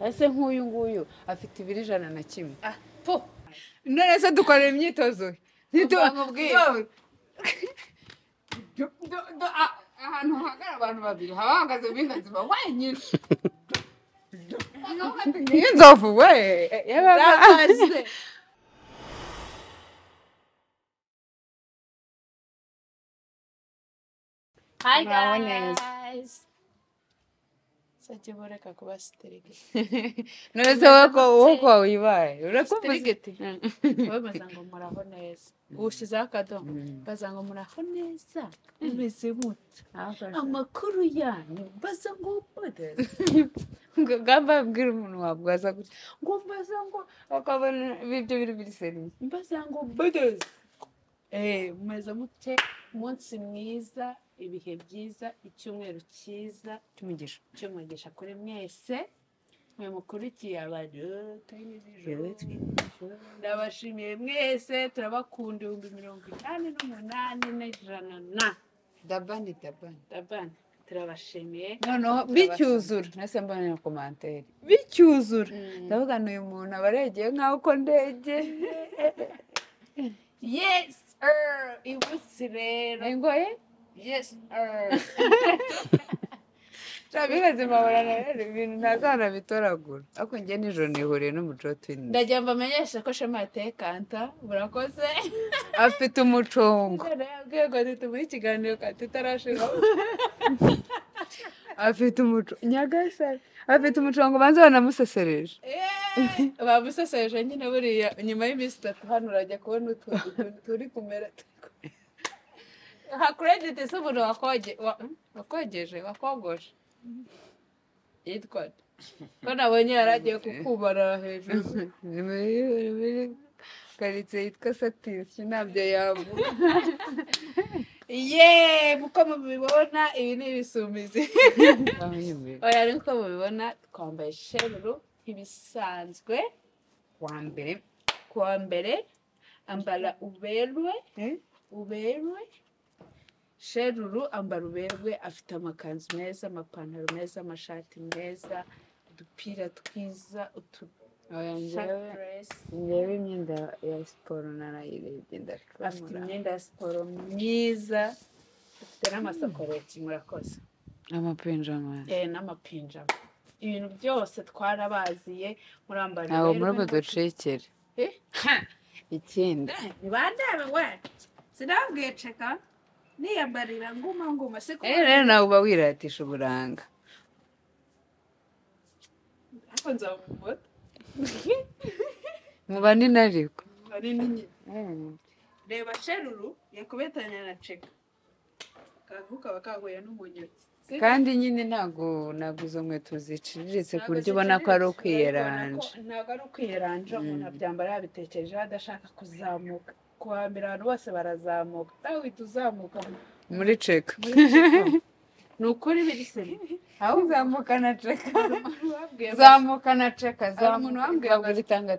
ese nk'uyu nguyu afite ibiro 101 po none se dukorera imyitozo ahantu hahagara abantu babiri haba hahagaze bingaziba wenyine inzovu we yabaze. Hi guys. Saje boreka kuba sterigeti. None se wako wibaye Sterigeti. Wowe bazango muraho neza. Ushize akadomo. Bazango muraho neza. Umeze mute. Amakuru yanyu bazango bodeze. Gamba bwira umuntu wabwaza gutya ngo mbaza ngo akabona ibyo biri seri Bazango bodeze. Umeze mute umunsi mwiza ibihe byiza icyumweru cyiza cyumugisha kuri mwese mwe mukurikiye abantu ndabashimiye mwese turabakunda 88,100 dabani turabashimiye noneho bicyuzura nase mbona na commentaire bicyuzura ndavuga uyu muntu abaregeye nkaho ko ndege yes ibutsi rero ngoye yes Chabigaze mabarana rero ibintu ntazana bitoragura ako nge nijoro nihuriye n'umuco twini ndagira mbamenyesha ko Shema yatekanta burakoze afite umucongo yabwiye ngo tumuhe ikiganiro kandi tutarashira afite umuco nyagasare afite umucongo banze banamusesereje bamusesereje nyine buriya nyuma y'iminsi 3 hano urajya kubona utuntu turi kumera ha credit se umuntu wakogoshe yitwa ko nabonye yaragiye kukubara hejuru karitse yitwa Satisi nabyo yavuga muko mubibona ibi ni ibisumizi oya ariko mubibona twambaye sheruru nk'ibisanzwe kuwa mbere ambara uberwe sheruru ambara uberwe afite amakanzu meza amapantaro meza amashati meza udupira twiza njyewe imyenda ya siporo narayirebye ndashaka afite imyenda ya siporo myiza afite n'amasakoreti murakoze amapinjama n'amapinjama ibintu byose twarabaziye murambara aho muri ducekere ikindi nibandebe we sinabwiye ceka niyambarira nguma siko rero nawe uba wiratisha uburanga akonza umumoto muba ni nariko ari ninyi reba sheruru yakubetanya na ceka kavuka bakagoye n'umunyotsi kandi nyine ntago izo nkweto ziciriritse ku buryo ubona ko ari ukwiyeranja ntago ari ukwiyeranja umuntu abyambara yabitekereje adashaka kuzamuka kuhambira abantu bose barazamuka nawe uhita uzamuka muri ceka ni ukuri biriseri aho uzamuka na ceka umuntu wambwiye ngo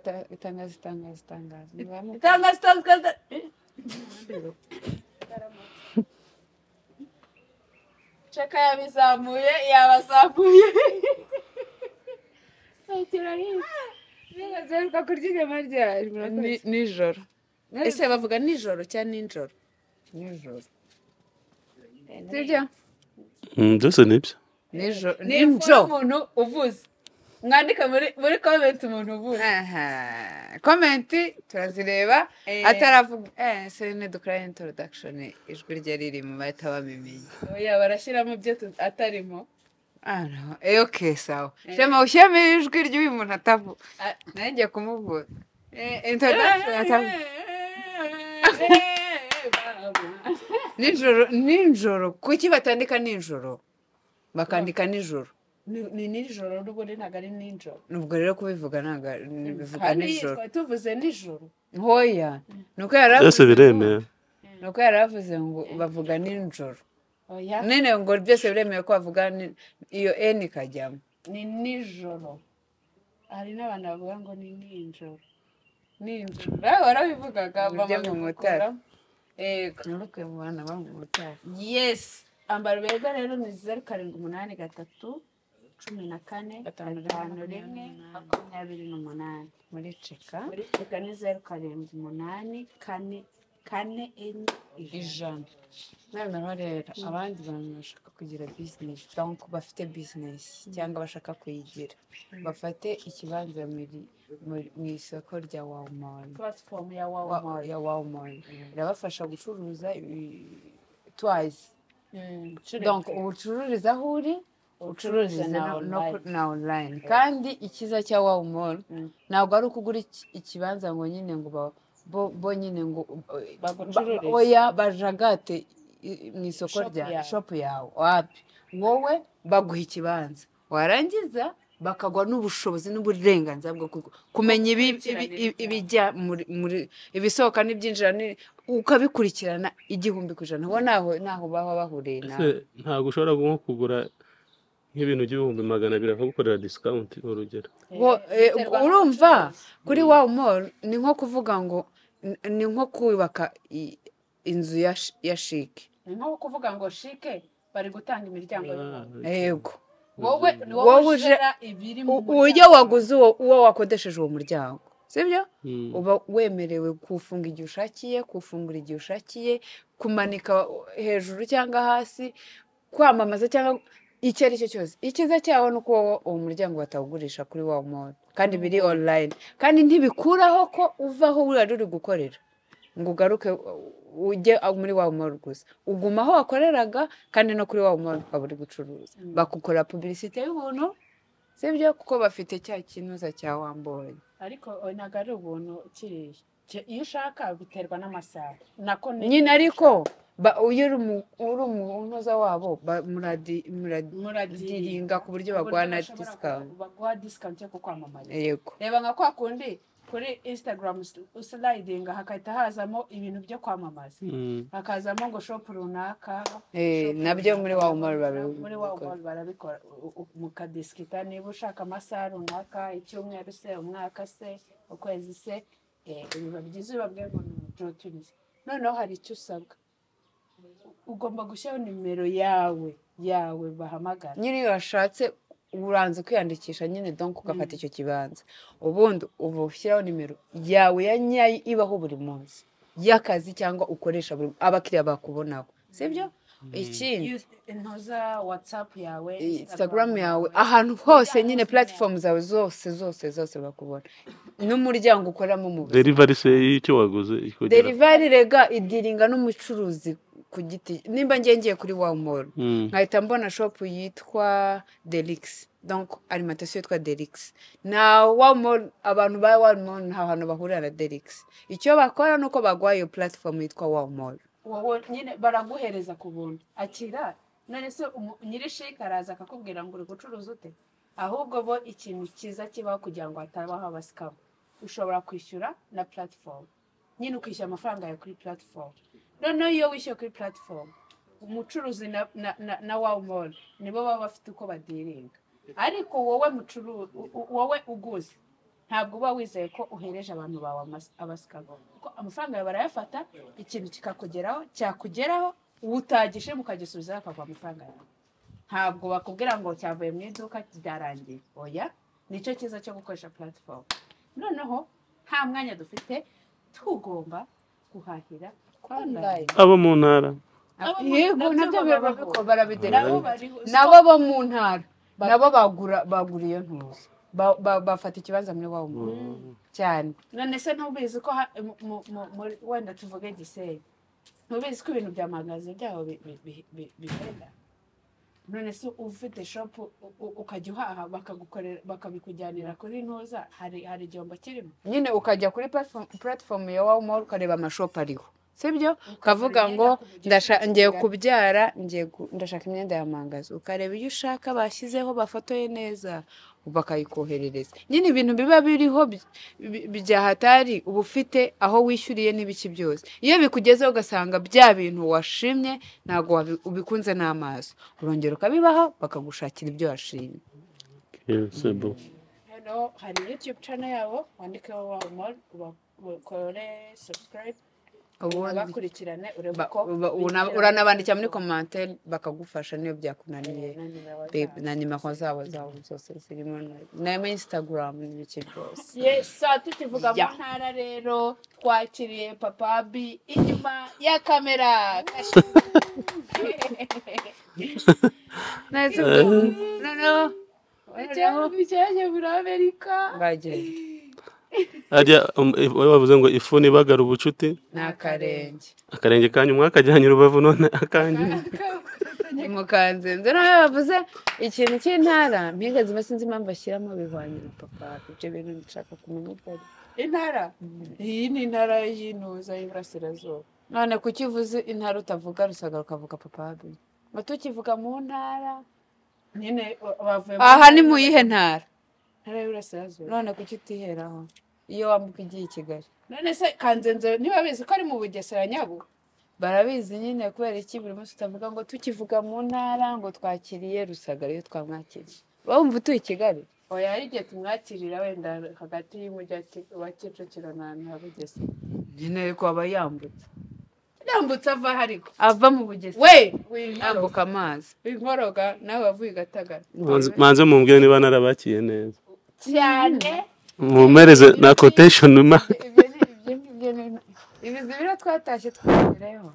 itangaza ceka yabizamuye yabazamuye ntibazeruka kurya inyama ryayo nijoro ese bavuga nijoro cyangwa ninjoro sibyo byose nibyo ninjoro umuntu uvuze mwandika muri comment umuntu uvuze komenti turazireba ataravuga se dukora introduction ijwi rye riri mu bahita bamimenya oya barashyiramo ibyo atarimo okay sawa shema ushyiramo ijwi ry'uyu muntu atavuga nanjye kumuvuga introduction nijoro kuki batandika nijoro bakandika nijoro ni nijoro n'ubundi ntabwo ari nijoro nubwo rero kubivuga ntabwo bivuga nijoro tuvuze nijoro hoya nuko byose biremewe nuko yaravuze ngo bavuga nijoro nene ngo byose biremewe ko bavuga iyo n ikajyamo ni nijoro hari n'abantu bavuga ngo ni nijoro warabivugaga bajya mu mutara nuko mu bana ba mu mutara yes ambara ubega rero ni 0783 14 Gatanu 51 28 muri ceka muri Afrika ni 078 4 enye ijana. Noneho rero abandi bantu bashaka kugira business donc bafite business cyangwa bashaka kuyigira bafate ikibanza mu isoko rya Walmart. platform ya Walmart. Ya Walmart irabafasha gucuruza twice. Ucururiza. Donc ubucururiza aho uri ucururiza na online kandi ikiza cya Walmart ntabwo ari ukugura ikibanza ngo nyine ngo bo nyine ngo bagucururize oya bajagate mu isoko rya shop yawe wapi wowe baguha ikibanza warangiza bakagwa n'ubushobozi n'uburenganzira bwo kumenya ibijya muri ibisohoka n'ibyinjira ukabikurikirana 100%. Ho naho baba bahuriye nawe. Ntabwo ushobora nko kugura nk'ibintu by'ibihumbi 200 bakagukorera discount urugero. Urumva kuri Walmart ni nko kuvuga ngo ni nko kubaka inzu ya chic. Ni nko kuvuga ngo chic bari gutanga imiryango y'umuntu. Yego. Wowe uje ibiri mu uburyo waguze uwo wakodesheje uwo muryango. Sibyo? Uba wemerewe kufunga igihe ushakiye, kufungura igihe ushakiye, kumanika hejuru cyangwa hasi, kwamamaza cyangwa icyo ari cyo cyose. Ikiza cyaho nuko uwo muryango batawugurisha kuri Walmart kandi biri online. Kandi ntibikuraho ko uvaho uri gukorera. Ngo ugaruke ujye muri Walmart gusa. Uguma aho wakoreraga kandi no kuri Walmart ukaburi gucuruza. Bakukora publicité y'ubuntu. Sibyo kuko bafite cya kinuza cya Wambonye. Ariko ntago ari ubuntu kiriye. Iyo ushaka biterwa n'amasaha. Nako nyine ariko uri umunoza wabo muradiringa ku buryo bagwana discount. Bagwa discount yo kwamamaza. Yego. Reba nka kwa kundi kuri Instagram sliding hakahita hazamo ibintu byo kwamamaza. Hakazamo ngo shop runaka. Nabyo muri Walmart barabikora mukadiskita niba ushaka amasaha runaka icyumweru se umwaka se ukwezi se biba byiza babwiye ngo n'uturize. Noneho hari icyo usabwa. Ugomba gushyiraho nimero yawe bahamagara. Nyiri washatse uranze kwiyandikisha nyine donc ugafata icyo kibanza. Ubundi ubushyiraho nimero yawe ya nyayi ibaho buri munsi. Y'akazi cyangwa ukoresha buri abakiriya bakubonaho. Sibyo? Ikindi intoza WhatsApp yawe, Instagram yawe, ahantu hose nyine platform zawe zose bakubona. N'umuryango ukoramo mu delivery se icyo waguze ikogera. Delivery rega idiringa n'umucuruzi ku giti. Nimba ngiye kuri Walmart nkahita mbona shop yitwa Delix. Donc alimentation yitwa Delix. Na Walmart abantu ba Walmart nta hantu bahurira na Delix. Icyo bakora nuko bagwa iyo platform yitwa Walmart. Wowe nyine baraguhereza ku buntu. Akira none se nyiri chic araza akakubwira ngo uri gucuruza ute? Ahubwo bo ikintu kiza kibaho kugira ngo hatabaho abascam. Ushobora kwishyura na platform. Nyine ukishyura amafaranga ya kuri platform. Noneho iyo wishyuye kuri platform umucuruzi na Walmart nibo baba bafite uko badiringa. Ariko wowe uguze ntabwo uba wizeye ko uhereje abantu bawe abascam. Kuko amafaranga yawe barayafata ikintu cyakugeraho utagishe mukagisubiza akava amafaranga yawe. Ntabwo bakubwira ngo cyavuye mu iduka byarangiye. Oya nicyo cyiza cyo gukoresha platform. Noneho nta mwanya dufite tugomba guhahira online. Abo mu ntara. Yego nabyo barabidera. Nabo bo mu ntara. Nabo bagura iyo ntuzi. Bafata ikibanza muri Walmart cyane. None se ntubizi ko wenda tuvuge Gisenyi. Ntubizi ko ibintu bya magazi byaho bihenda. None se ufite shop ukajya uhaha bakabikujyanira kuri ntuza hari igihombo kirimo. Nyine ukajya kuri platform ya Walmart ukareba amashop ariho. Sibyo ukavuga ngo ngiye kubyara ndashaka imyenda ya mangazi ukareba iyo ushaka bashyizeho bafotoye neza bakayikoherereza. Nyine ibintu biba biriho byahatari uba ufite aho wishyuriye n'ibiki byose. Iyo bikugezeho ugasanga bya bintu washimye ntago ubikunze n'amaso urongera ukabibaha bakagushakira ibyo washimye. Hari YouTube channel yabo wandikeho Walmart bakore subscribe ubundi bakurikirane urebe ko uranabandikira muri commentaire bakagufasha niyo byakunaniye na nimero zabo zose zirimo na Instagram n'ibiki byose. Yes, tukivuga mu ntara rero twakiriye Papa B inyuma ya kamera. No. Ujyanye muri Amerika. Bagenda. Ajya bavuze ngo ifuni bagara ubucuti n'akarenge kanyu mwakajyanye Rubavu none akanyu mukanzenze nawe bavuze ikintu cy'intara mpinga zima sinzi impamvu bashyiramo bihwanye na Papa ibyo bintu nshaka kumenya ukuri. Intara iyi ni intara y'intuza y'Iburasirazuba. None kuki uvuze intara utavuga Rusagara ukavuga Papa ngo tukivuga mu ntara nyine bavuye aha ni mu yihe ntara y'Iburasirazuba. none kuki utiheraho iyo wambuka igiye i Kigali? None se Kanzenze niba bizi ko ari mu Bugesera Nyabu barabizi nyine kubera iki buri munsi utavuga ngo tukivuga mu ntara ngo twakiriye Rusagara iyo twamwakiriye wumva utuye i Kigali? oya ari igihe tumwakirira wenda hagati y'umujyi wa Kicukiro na Bugesera nyine ko aba yambutse ava hariko ava mu Bugesera yambuka amazi inkoroga nawe wavuye i Gatagara. manze mumbwire niba narabakiye neza cyane mumpereze na quotation ma ibi zibira twatashye twagereho.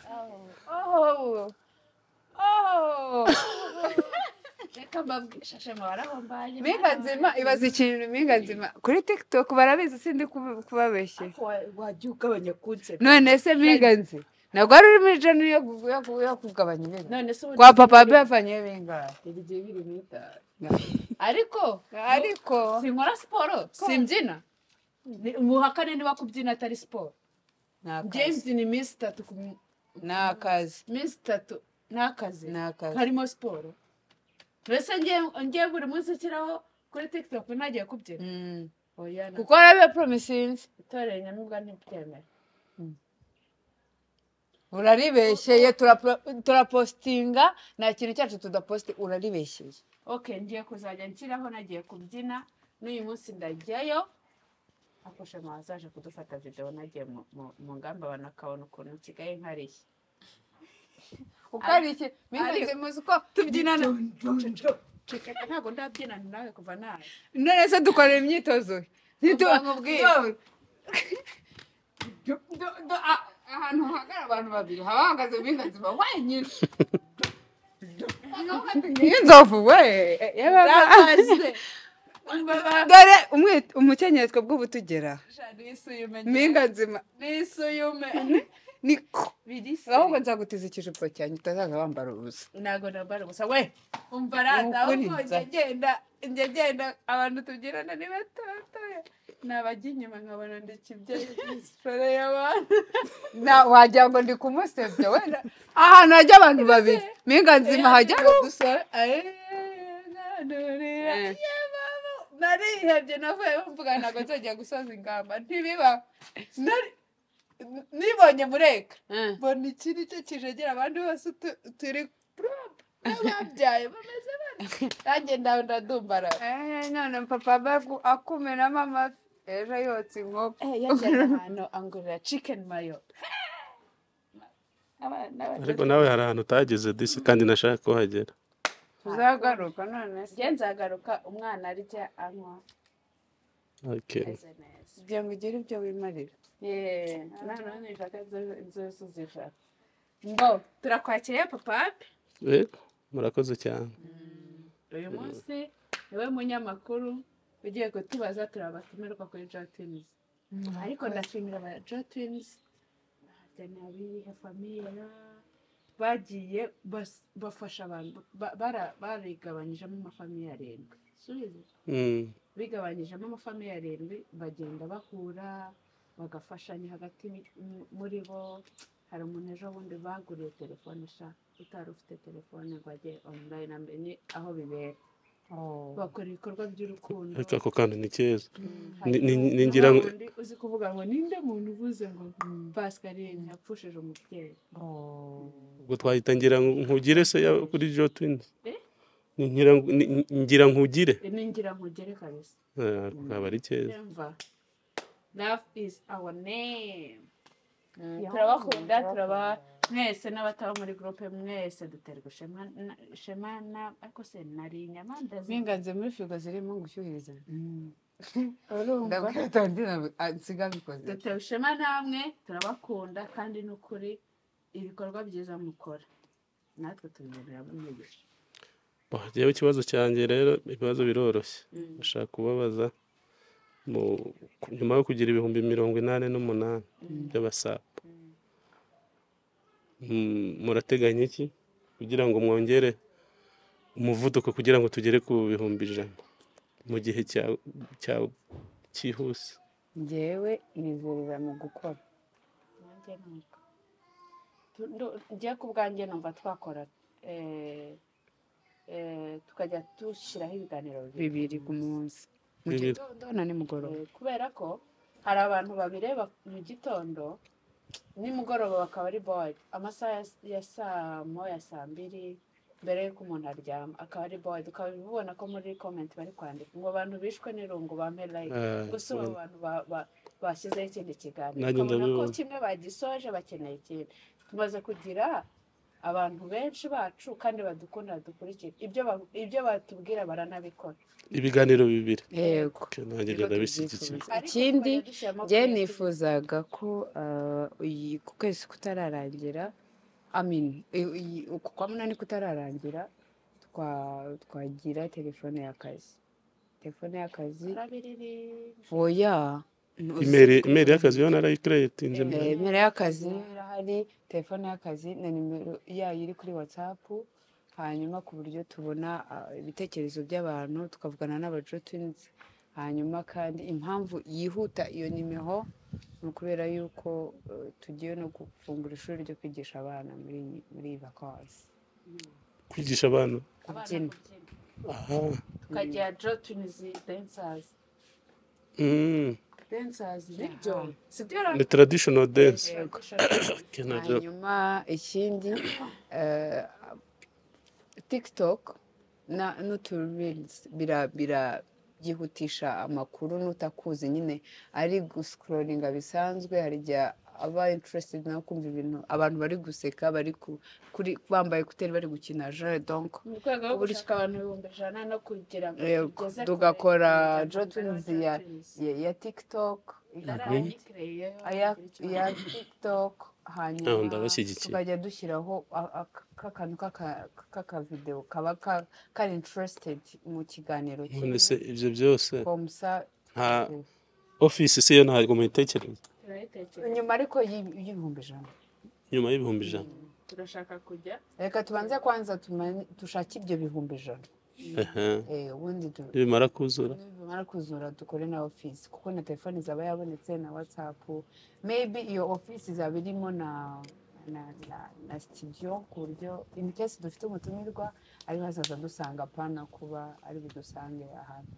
reka mbabwishashe mabaraho mbaye Mpinga nzima ibaza ikintu Mpinga nzima kuri TikTok barabizi sindi kubabeshye wajya ugabanya kunse. none se Mpinga nzi ntabwo ari uri muri jana yo kugabanya ibintu none se kwa Papa bavanye bingahe ibigiye biri mita ariko sinkora siporo simbyina umuhakane niba kubyina atari siporo. James ni minsi 3 n'akazi minsi 3 n'akazi harimo siporo. Mbese ngiye buri munsi ukiraho kuri TikTok nagiye kubyina oya kuko arabe promisinzi itoreye Nyamibwa ntibyemera. uraribeshyeye turapostinga nta kintu cyacu tudaposte uraribeshyeye. Okay, ngiye kuzajya nshyiraho nagiye kubyina n'uyu munsi ndajyayo afashe mazaje kudufata video nagiye mu ngamba banakabona ukuntu nsigaye nkariye ukarike Mpinga muzi ko tubyinana ntabwo ndabyinana nawe kuva nawe none se dukorera imyitozo ahantu hagara abantu babiri habahagaze Mpinga nzima wenyine inzovu we dore umukenyero twebwe ubu tugera Mpinga nzima nisuyume niko ahubwo nzagutiza ikijipo cyanyu utazaga wambara ubusa. ntago nambara ubusa we umva rata ahubwo ngegenda abantu tubyinana ni batoya nabajya inyuma nkabona ndikibye isore y'abantu wagira ngo ndi kumusebya wenda ahantu hajya abantu babiri Mpinga nzima hajya gusora narihebye navuye mvuga ntabwo nzajya gusoza ingamba ntibiba nibonye mureka mbona iki nicyo kijegera abandi bose turi babyaye bameze bati nanjye ndadumbara none Papa akumenamo amafi ejo yotsa inkoko yajyana ahantu angurira chicken mayo. ariko nawe hari ahantu utageze disi kandi nashaka ko hagera. tuzagaruka none se nzagaruka umwana arya anywa kugira ngo ugire ibyo wimarira. none nshaka inzozi zishaka ngo turakwakiriye Papa murakoze cyane. uyu munsi niwe munyamakuru ugiye kutubaza turabatumirwa kuri Jotwins ariko ndashimira aba Jotwins n'abihe famiye bagiye bafasha abantu barigabanyijemo amafamiye 7 subize bigabanyijemo amafamiye 7 bagenda bahura bagafashanya hagati muri bo. hari umuntu ejo bundi baguriye telefone utari ufite telefone ngo ajye online amenye aho bibera bakora ibikorwa by'urukundo ariko ako kandi ni keza ningira uzi kuvuga ngo ninde muntu uvuze ngo Pascaline yapfushije umubyeyi ubwo twahita ngira nkugire se kuri Jotwins ngira nkugire kabisa akaba ari keza. Love is our name turabakunda mwese n'abataba muri groupe mwese duterwa ishema ariko se nari inyama binganze muri firigo zirimo gushyuhiriza urumva nsiga bikoze dutewe ishema namwe turabakunda kandi n'ukuri ibikorwa byiza mukora natwe tubibonera umugisha. Jewe ikibazo cyanjye rero ibibazo biroroshye bashaka kubabaza nyuma yo kugira ibihumbi 88 by'abasapu murateganya iki kugira ngo mwongere umuvuduko kugira ngo tugere ku bihumbi 100 mu gihe cyihuse? njyewe nizerera mu gukora. njye ku bwanjye numva twakora tukajya dushyiraho ibiganiro bibiri ku munsi mu gitondo na nimugoroba, kubera ko hari abantu babireba mu gitondo nimugoroba bakaba ari bored, amasaha ya saa moya saa mbiri mbere y'uko umuntu aryama akaba ari bored, ukabibona ko muri comment bari kwandika ngo abantu bishwe n'irungu bampe like, gusa abo bantu bashyizeho ikindi kiganiro ukabona ko kimwe bagisoje bakeneye ikindi. Tumaze kugira abantu benshi bacu kandi badukunda dukurikira ibyo batubwira baranabikora, ibiganiro bibiri. Yego, ikindi njye nifuzaga ko ku kwezi kutararangira uku kwa munani kutararangira twagira telefone y'akazi oya imeri y'akazi yo narayicreatinze. imeri y'akazi irahari, telefone y'akazi na nimero yayo iri kuri WhatsApp, hanyuma ku buryo tubona ibitekerezo by'abantu tukavugana n'abajo twins. Hanyuma kandi impamvu yihuta iyo nimero ni ukubera yuko tugiye no gufungura ishuri ryo kwigisha abana muri vacances. Kwigisha abana kubyina? tukagira jo twins dancers. Dancers nibyo ni traditional dance. Hanyuma ikindi TikTok n'utureels byihutisha amakuru n'utakuzi nyine ari guscrollinga bisanzwe, hari igihe aba interested no kumva ibintu abantu bari guseka bari bambaye kuteri bari gukina jeu, donc mu rwego rwo gushaka abantu 100 no kugira ngo tugakora jotwins ya TikTok ya TikTok, hanyuma tukajya dushyiraho akantu k'akavideo kaba kari interested mu kiganiro kimwe. Ibyo byose komsa nta office se yo ntabwo muyitekereza nyuma ariko y'ibihumbi 100. nyuma y'ibihumbi 100 turashaka kujya, reka tubanze kwanza tushake ibyo bihumbi 100. ubundi bimara kuzura dukore na office, kuko na telefone zaba yabonetse na WhatsApp, maybe iyo office izaba irimo na studio ku buryo in case dufite umutumirwa ari hazaza dusanga pana kuba ari budusange ahantu.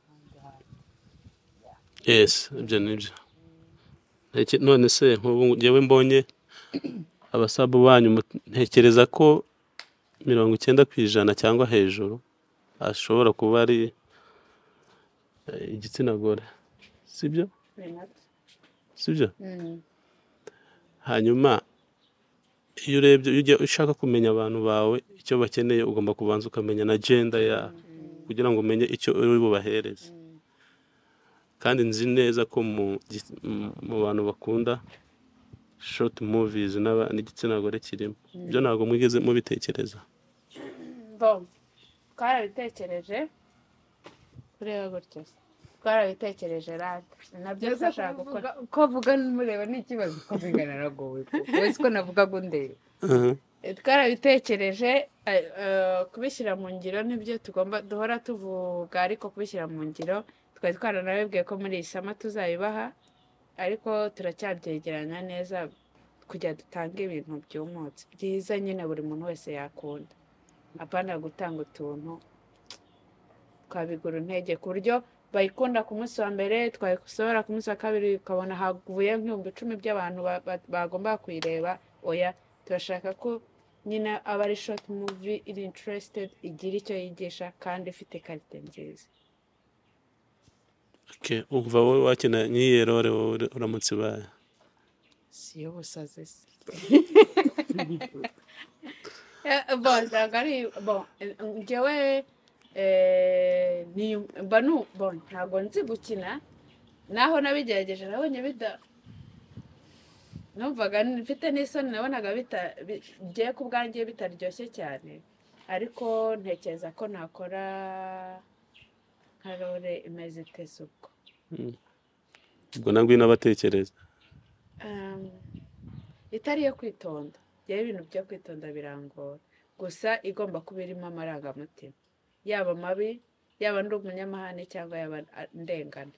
Yes, ibyo nibyo. None se nk'ubu ngewe mbonye abasabu banyu ntekereza ko 90% cyangwa hejuru ashobora kuba ari igitsina gore, sibyo? Hanyuma iyo urebye ushaka kumenya abantu bawe icyo bakeneye ugomba kubanza ukamenya na gender ya kugira ngo umenye icyo uri bubahereze. Kandi nzi neza ko mu bantu bakunda short movies n'igitsina gore kirimo. Ibyo ntabwo mwigeze mubitekereza? Twarabitekereje kureba gutyo, twarabitekereje nabyo twashaka gukora. Ko vuga mureba n'ikibazo ko bingana nagowe wese ko navuga ngo ndebe. Twarabitekereje kubishyira mu ngiro nibyo tugomba duhora tuvuga, ariko kubishyira mu ngiro twari twaranabibwiye ko muri iyi sama tuzayibaha, ariko turacyabyegeranya neza kugira dutange ibintu byumutse byiza nyine buri muntu wese yakunda, apana gutanga utuntu twabigura intege ku buryo bayikunda ku munsi wa mbere, twayisohora ku munsi wa kabiri ukabona haguye nk'ibihumbi 10 by'abantu bagomba kuyireba. Oya, turashaka ko nyine aba ari short movie iri interested, igira icyo yigisha kandi ifite quality nziza. Umva wowe wakina nk'iyi role uramutse baye? Si iyo busaze se bon ntabwo ari bon njyewe bon ntabwo nzi gukina naho nabigerageje nabonye numvaga mfite n'isoni nabonaga bigiye ku bwanjye bitaryoshye cyane ariko ntekereza ko nakora nka role imeze itese ubwo nabwo n'abatekereza itari iyo kwitonda yewe ibintu byo kwitonda birangora gusa igomba kuba irimo amarangamutima yaba mabi yaba ndi umunyamahane cyangwa yaba ndengana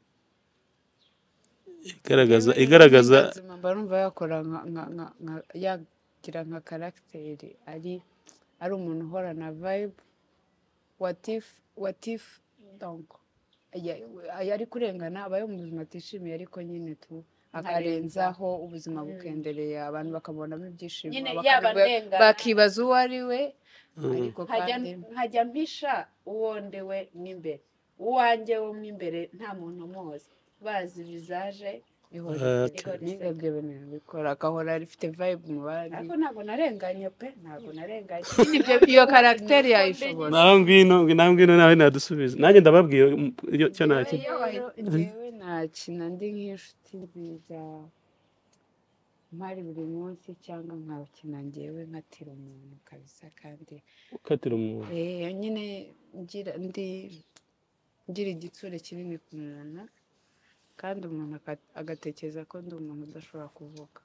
igaragaza mba numva yakora yagira nka karagiteri ari umuntu uhorana vibe what if donc yari kurengana abaye mu buzima atishimiye ariko nyine akarenzaho ubuzima bukendereye abantu bakabonamo ibyishimo bakibaza uwo ari we ariko kandi nkajya mpisha uwo ndewe mw'imbere uwanjye wo mw'imbere nta muntu umuzi bazi vizaje n'ibyo bintu bikora agahora rifite vibe mu bari ariko ntabwo narenganye pe ntabwo narenganye iyo karagiteri yayishobora naho ngwino nawe nadusubiza nanjye ndababwira icyo nakina njyewe nakina ndi nk'inshuti nziza mpari buri munsi cyangwa nkakina njyewe nkatira umuntu kabisa kandi ukatira umuntu nyine ngira igitsure kinini ku muntu kandi umuntu agatekereza ko ndi umuntu udashobora kuvuga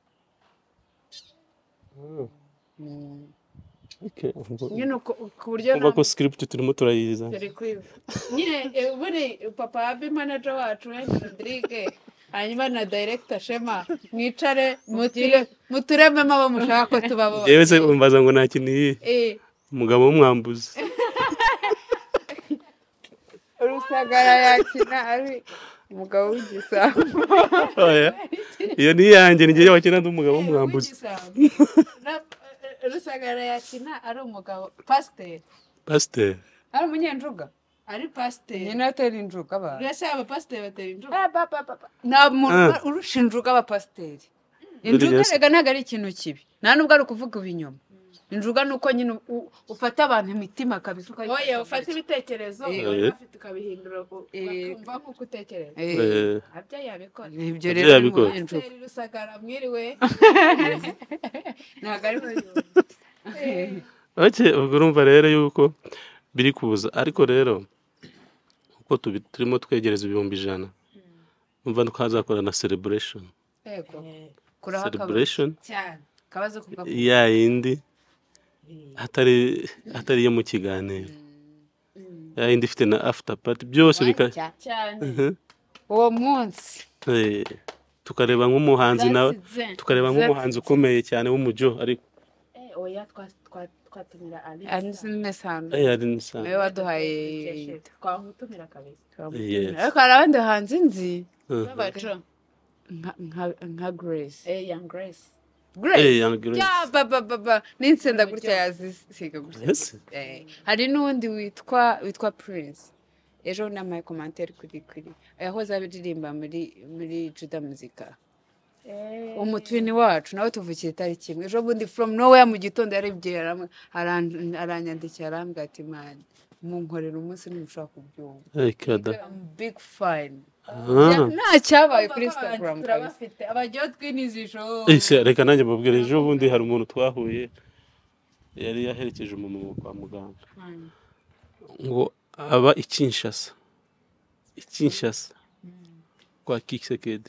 nyine ku buryo ko script turimo turayiza nyine buri papa habi manager wacu Rodrigue hanyuma na director Shema mwicare muturememo abo mushaka ko tubabo yewe se umbaza ngo nakiniye umugabo w'umwambuzi Rusagara yakina ari umugabo w'igisambo iyo ni yanjye ngiye wakina ndi umugabo w'umwambuzi Rusagara yakina ari umugabo pasiteri ari umunyenjuga ari pasiteri nyine atera injuga abantu uretse abapasiteri batera injuga nta muntu urusha injuga abapasiteri injuga rega ntabwo ari ikintu kibi nta nubwo ari ukuvuga ibinyoma injuga ni uko nyine ufata abantu imitima kabisa ufata ibitekerezo ufite ukabihindura bakumva nk'uko utekereza abyo yabikora ibyo rero ni injuga Rusagara mwiriwe ntabwo ari ubwo urumva rero yuko biri kuza ariko rero uko turimo twegereza 100,000 umva twazakora na celebration cyane kabazo kuvuga ya yindi atari yo mu kiganiro ya yindi ifite na after party byose cyane uwo munsi tukareba nk'umuhanzi nawe tukareba nk'umuhanzi ukomeye cyane w'umujo ariko oya twatumira Anisano nawe waduhaye twamutumira kabisa ariko hari abandi bahanzi nzi babaco nka Grace Young Grace baba n'insenda gutya yazisiga gutya hari n'undi witwa Prince ejo namaye commentaire kuri yahoze abiririmba muri Juda Muzika umutwini wacu nawe tuvukiye itariki imwe ejo bundi from nowhere mu gitondo yarebye aranyandikira arambwira ati man munkorera umunsi ntimushobora kubyumva big fine nta cyabaye kuri Instagram turabafite abajyaho twinizisho reka nanjye mbabwira ejo bundi hari umuntu twahuye yari yaherekeje umumama kwa muganga ngo aba Kinshasa kwa Kisekedi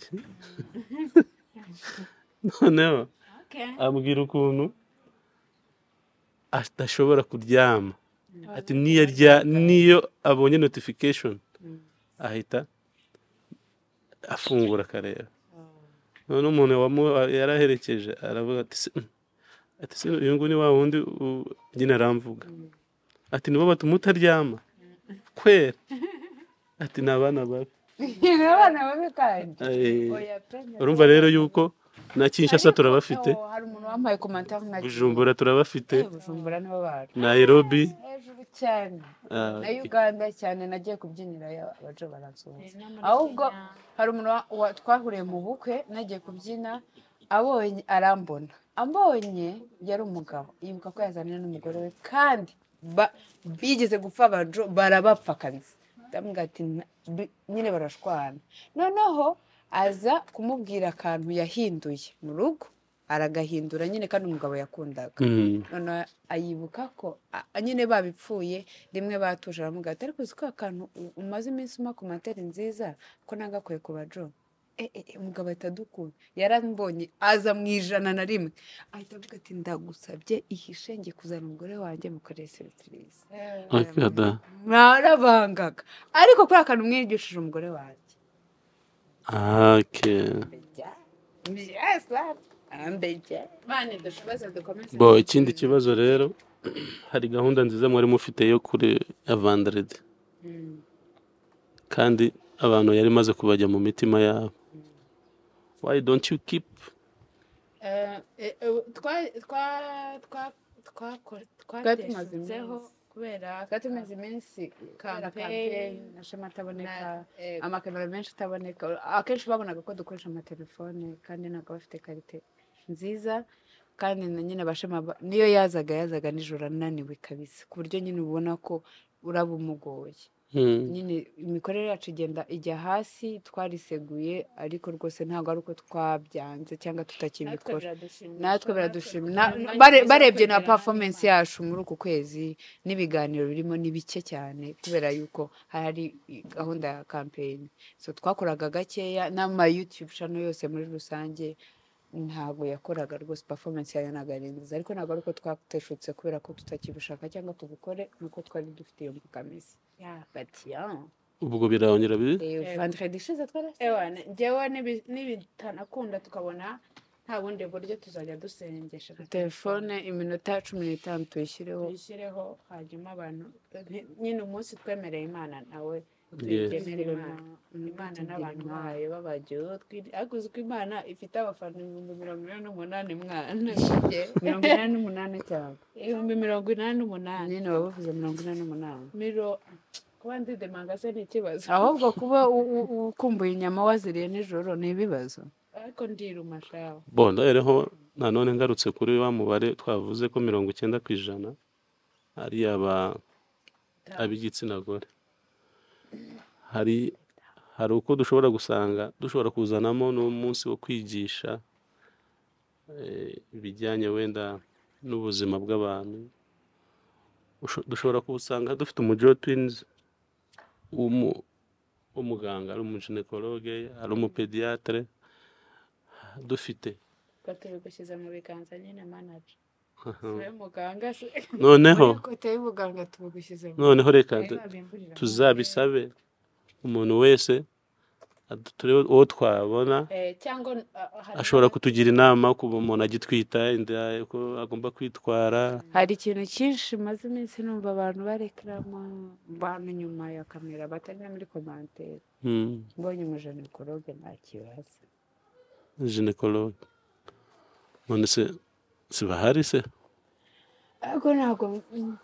noneho ambwira ukuntu adashobora kuryama ati niyo abonye notification ahita afungura akareba none umuntu yaraherekeje aravuga ati se uyu nguyu ni wa wundi nyine aramvuga ati nibo batuma utaryama kwera ati ni abana babi kandi urumva rero yuko na Kinshasa turabafite hari umuntu wambaye commentaire na Bujumbura turabafite Bujumbura nibo bari Nairobi hejuru cyane na Uganda cyane nagiye kubyinira abajo baransuhuza ahubwo hari umuntu twahuriye mu bukwe nagiye kubyina abonye arambona ambonye yari umugabo yibuka ko yazanye n'umugore we kandi bigeze gupfa abajo barabapfa kabisa ndamubwira ati nyine barashwana noneho aza kumubwira akantu yahinduye mu rugo aragahindura nyine kandi umugabo yakundaga noneho ayibuka ko nyine babipfuye rimwe batuje aramubwira ati ariko uzi ko akantu umaze iminsi uma ku materi nziza ko nagakuye ku bajo umugabo ahita adukura yarambonye aza mu 101 ahita avuga ati ndagusabye ihishe ngiye kuzana umugore wanjye mukoreye serivisi mwarabangaga ariko kuri akantu mwigishije umugore wanjye bo ikindi kibazo rero hari gahunda nziza mwari mufite yo kuri Vendredi kandi abantu yari maze kubajya mu mitima yabo. Why don't you keep twatumazeho kubera tumaze iminsi campaign na shema ataboneka amakamera menshi ataboneka akenshi babonaga ko dukoresha amatelefone kandi ntabwo bafite karite nziza kandi na nyine bashema niyo yazaga nijoro ananiwe kabisa ku buryo nyine ubona ko uraba umugoye nyine imikorere yacu ijya hasi twariseguye ariko rwose ntabwo ari uko twabyanze cyangwa tutakibikora natwe baradushima barebye na performance yacu muri uku kwezi n'ibiganiro birimo ni bike cyane kubera yuko hari gahunda ya campaign so twakoraga gakeya n'ama YouTube channel yose muri rusange ntabwo yakoraga rwose performance yayo ntabwo ari nziza ariko ntabwo ari uko twateshutse kubera ko tutakibishaka cyangwa tubikore nuko twari dufite iyo mbogamizi ubwo birongera Vendredi ishize njyewe nibitanakunda tukabona nta bundi buryo tuzajya dusengesha telefone iminota 15 tuyishyireho hanyuma abantu nyine umunsi twemereye Imana nawe twigenera Imana n'abantu bayo babagiye ariko uzi ko Imana ifite abafana 48 mwana 48 cyangwa 48 nyine bavuze 48 kuba ndidemanga se ni ikibazo ahubwo kuba ukumbuye inyama waziriye nijoro ni ibibazo ariko ndiruma shaho bon rero nanone ngarutse kuri wa mubare twavuze ko 90% ari ab'igitsina gore hari uko dushobora gusanga dushobora kuzanamo n'umunsi wo kwigisha ibijyanye wenda n'ubuzima bw'abantu dushobora kusanga dufite umujo twins umuganga ari umuginekologe ari umupediatre dufite batubigushyize mu biganza nyine manager we muganga se noneho reka tuzabisabe umuntu wese turebe uwo twabona cyangwa ashobora kutugira inama ku umuntu agitwita inda ko agomba kwitwara. Hari ikintu cyinshi maze iminsi numva abantu bareklama bantu nyuma ya kamera batari muri commentaire mbonye umuginekologe nta kibazo ginekologe none se bahari se ariko ntabwo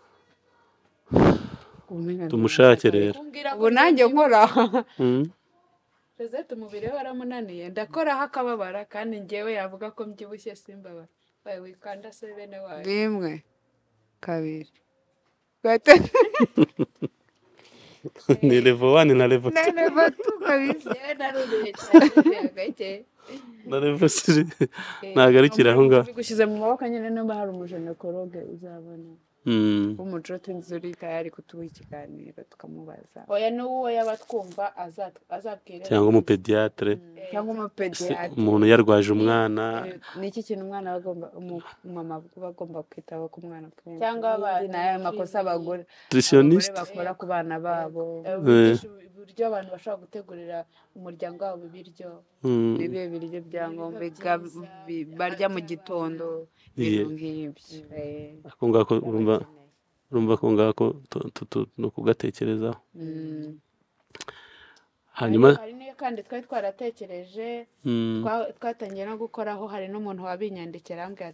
tumushake rero ubu nanjye nkora Josette umubiri we waramunaniye ndakoraho akababara kandi njyewe yavuga ko mbyibushye simbabara baye wikanda se bene wayo 1 2 3 ni level 1 na level 2 level 2 kabisa narubiye cyane na level 3 nagarikira aho ngaho gushyize mu maboko nyine no hari umuginekologe uzabona umuco twinzuri tayari kutuha ikiganiro tukamubaza oya n'uwo yabatwumva azabwira cyangwa umupediatre umuntu yarwaje umwana niki kintu umwana mama bagomba kwitaho ku mwana cyangwa nayo makosa abagore bakora ku bana babo uburyo abantu bashobora gutegurira umuryango wabo ibiryo nibihe biryo byangombwa barya mu gitondo ibintu nk'ibyo ako ngako urumva ko ngako no kugatekerezaho hanyuma hari niyo kandi twari twaratekereje twatangiye no gukoraho hari n'umuntu wabinyandikira ambwira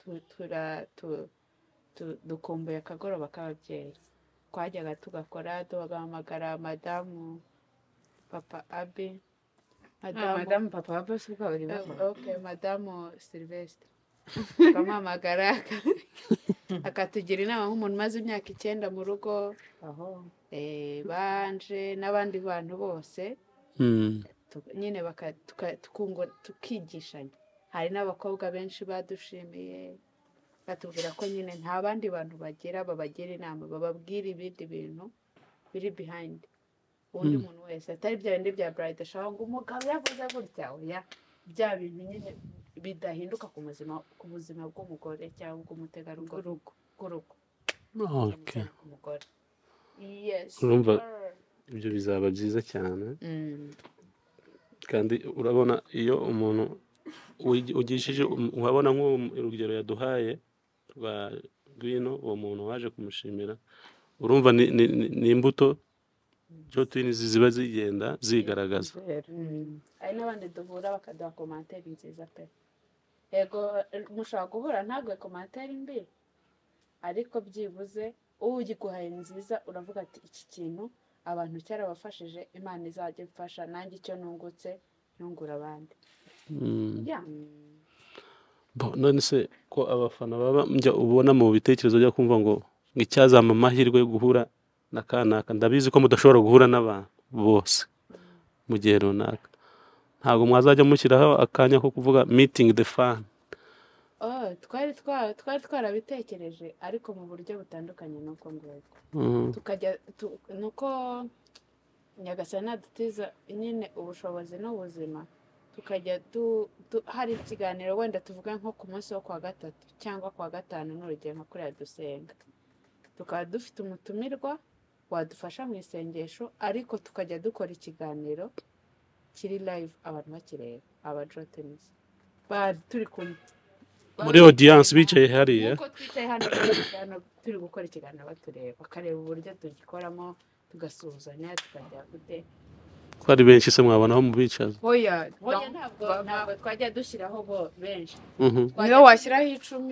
dukumbuye akagoroba k'ababyeyi twajyaga tugakora tugahamagara madamu papa Abi madamu papa wa bose ubwo bari okay madamu Sylvestre tukamuhamagara akatugira inama nk'umuntu umaze imyaka 9 mu rugo banje n'abandi bantu bose nyine tukigishanya. Hari n'abakobwa benshi badushimiye batubwira ko nyine nta bandi bantu babagira inama bababwira ibindi bintu biri behind undi muntu wese atari bya bindi bya bride shower ngo umugabo yavuze gutya oya bya bintu nyine bidahinduka ku buzima bw'umugore cyangwa umutegarugori w'urugo. Okay. Umugore yes urumva ibyo bizaba byiza cyane kandi urabona iyo umuntu ugishije wabona nk'urugero yaduhaye rwa Gwino uwo muntu waje kumushimira urumva ni imbuto Twins ziba zigenda zigaragaza. Hari n'abandi duhura bakaduha commentaire nziza pe yego mushaka guhura ntagwe commentaire mbi ariko byibuze ugikuhaye nziza uravuga ati iki kintu abantu cyara bafashije Imana izajye mfasha nanjye icyo nungutse nungura abandi. None se ko abafana baba njya ubona mu bitekerezo byo kumva ngo icyazama amahirwe yo guhura na kanaka ndabizi ko mudashobora guhura n'abantu bose mu gihe runaka ntabwo mwazajya mushyiraho akanya ko kuvuga meeting the fan. twari twarabitekereje ariko mu buryo butandukanye nuko ngwego tukajya nuko Nyagasani adutiza nyine ubushobozi n'ubuzima tukajya hari ikiganiro wenda tuvuga nko ku munsi wo kwa gatatu cyangwa kwa gatanu n'urugero nka kuriya dusenga tukaba dufite umutumirwa wadufasha mu isengesho ariko tukajya dukora ikiganiro kiri live abantu bakireba Twins turi kumwe muri audience bicaye hariya uko twicaye hano turi gukora ikiganiro batureba bakareba uburyo tugikoramo tugasuhuzanya tukajya gute ko ari benshi se mwabonaho mu bicaza oya ntabwo twajya dushyiraho bo benshi niyo washyiraho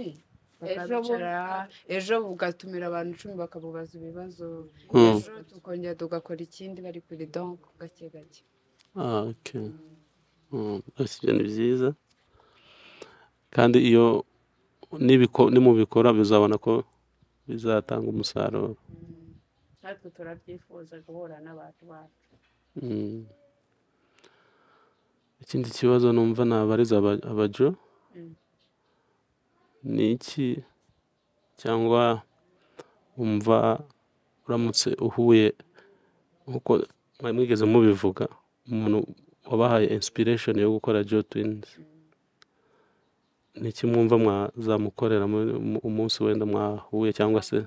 10 ejo ugatumira abantu 10 bakabubaza ibibazo ejo tukongera tugakora ikindi bari kuri donc gake gake. Okay. Ni byiza kandi iyo nimubikora bizabona ko bizatanga umusaruro. Natwe turabyifuza guhura n'abantu bacu. Ikindi kibazo numva nabariza abajo ni iki cyangwa umva uramutse uhuye nkuko mwigeze mubivuga umuntu wabahaye inspiration yo gukora Twins niki mwumva mwazamukorera umunsi wenda mwahuye cyangwa se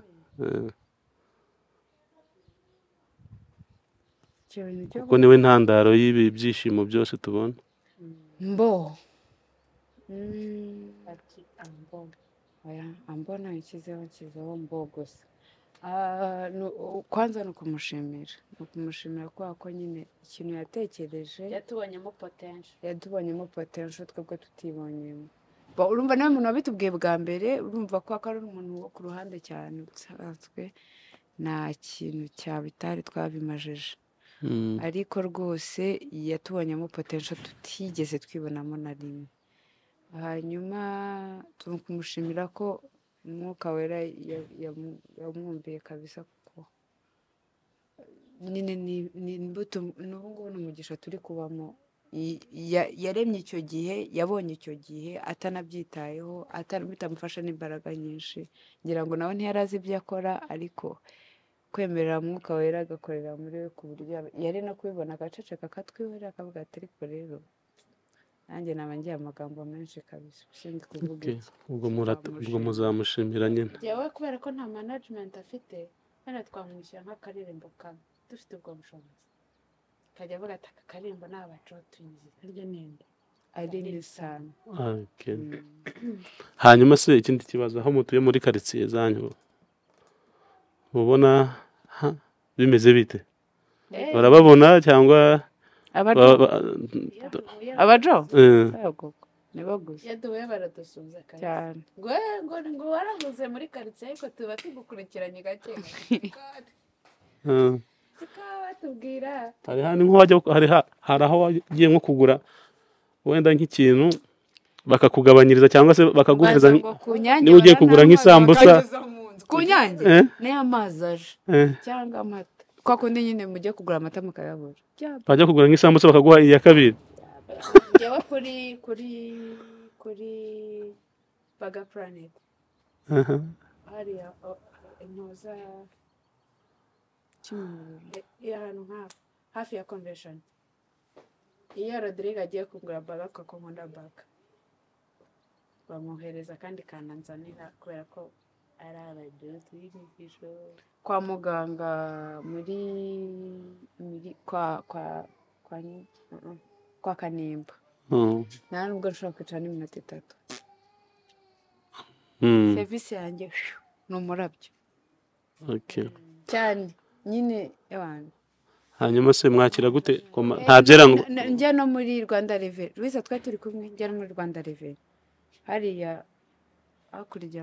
kuko niwe ntandaro y'ibi byishimo byose tubona. Ambona ikizeho mbo gusa kwanza ni ukumushimira kubera ko nyine ikintu yatekereje yatubonyemo potential twebwe tutibonyemo. Urumva nawe umuntu wabitubwiye bwa mbere urumva ko ari umuntu wo ku ruhande cyane usanzwe nta kintu cyabitari twabimajije ariko rwose yatubonyemo potential tutigeze twibonamo na rimwe. Hanyuma tukumushimira ko umwuka wera yamwumviye kabisa kuko nyine ni imbuto n'ubu n'umugisha turi kubamo yaremye icyo gihe yabonye icyo gihe atanabyitayeho bitamufasha n'imbaraga nyinshi ngira ngo nawe ntiyarazi ibyo akora ariko kwemerera umwuka wera agakorera muri we ku buryo yari no kubibona agaceceka akatwihorera akavuga ati ariko rero nanjye naba ngiye amagambo menshi kabisa ushinzwe kuvuga iki ubwo muzamushimira nyine yewe kubera ko nta management afite hano twamwishyura nk'akaririmbo kamwe dufite ubwo bushobozi kajya avuga ati aka karirimbo ni Twins harya ninde ari sana. Hanyuma se ikindi kibazo aho mutuye muri quartier zanyu mubona bimeze bite barababona cyangwa abajo nibo gusa yaduwe baradusubiza cyane ngo waraguze muri quartier ariko tuba tugukurikiranye gake batubwira hari hano nko wajya hari aho wagiye nko kugura wenda nk'ikintu bakakugabanyiriza cyangwa se bakaguhereza niba ugiye kugura nk'isambusa ku nyange niyo amazi aje cyangwa amata kwa kundi nyine mujye kugura amata mukayabura bajya kugura nk'isambusa bakaguha iya kabiri njyewe kuri baga planet hariya intuza ahantu hafi ya convention iyo Rodrigue agiye kugura baga akakunda baga bamuhereza kandi kananzanira kubera ko ari abadozi b'imigisho kwa muganga muri kwa Kanimba nta nubwo nshobora kwicara n'iminota 3 serivisi yanjye ni umurabyo cyane nyine y'abantu. Hanyuma se mwakira gute nta byera ngo njya no muri Rwanda Revenue Louise twari turi kumwe njya no muri Rwanda Revenue hariya hakurya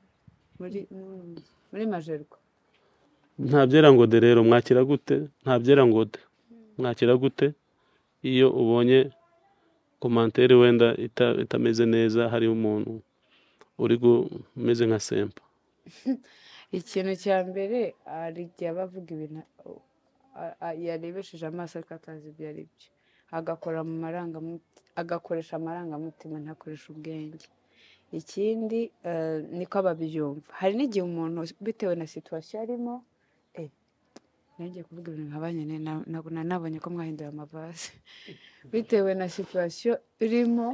muri Majerwa nta byera ngo de rero mwakira gute nta byera ngo de mwakira gute iyo ubonye komantere wenda itameze neza hari umuntu uri umeze nka sempa ikintu cya mbere ari igihe bavuga ibintu yarebesheje amaso ariko atazi ibyo ari byo agakoresha amarangamutima ntakoresha ubwenge. Ikindi niko ababyumva hari n'igihe umuntu bitewe na situation arimo nanjye kuvuga ibintu nkabanye nabonye ko mwahinduye amavaze bitewe na situation irimo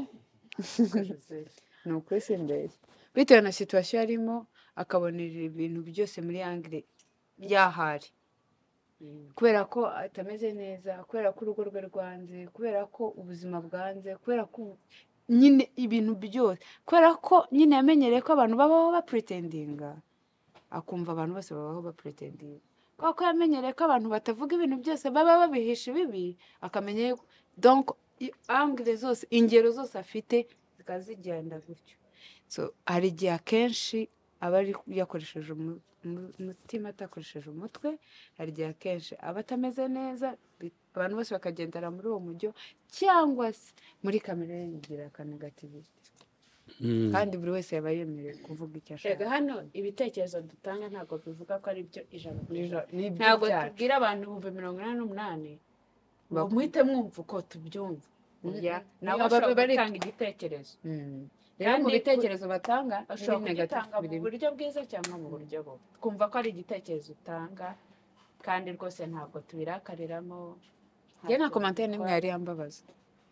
ni ukwisi imbere bitewe na situation arimo akabonera ibintu byose muri angle yahari kubera ko atameze neza kubera ko urugo rwe rwanze kubera ko ubuzima bwanze kubera ko nyine ibintu byose kubera ko nyine yamenyereye ko abantu babaho bapretendinga akumva abantu bose babaho bapretendinga kuko yamenyereye ko abantu batavuga ibintu byose baba babihisha bibi akamenya donc angle zose ingero zose afite zikazigenda gutyo so hari igihe akenshi aba ari yakoresheje umutima atakoresheje umutwe hari igihe akenshi aba atameze neza abantu bose bakagendera muri uwo mujyo cyangwa se muri kamere yigira akanagatibiti kandi buri wese yaba yemerewe kuvuga icyo ashaka. Hano ibitekerezo dutanga ntabwo bivuga ko ari byo ijana ntabwo tubwira abantu 188 muhite mwumva uko tubyumva nabo bari gutanga igitekerezo kandi ibitekerezo batanga ashobora gutanga mu buryo bwiza cyangwa mu buryo bubi twumva ko ari igitekerezo utanga kandi rwose ntabwo tubirakariramo njye nta commentaire n'imwe yari yambabaza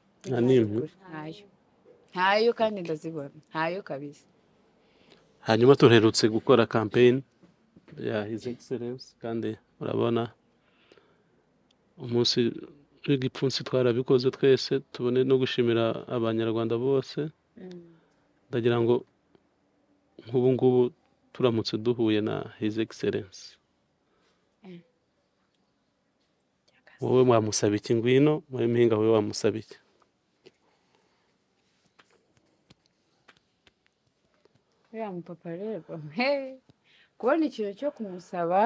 ntayo kandi ndazibona ntayo kabisa. hanyuma tuherutse gukora campaign ya His Excellence kandi urabona umunsi w'igipfunsi twarabikoze twese tubone no gushimira abanyarwanda bose ndagira ngo nk'ubu ngubu turamutse duhuye na His Excellence wowe mwamusaba iki ngwino muri mpinga wowe wamusaba iki ya mupapa rero kubona ikintu cyo kumusaba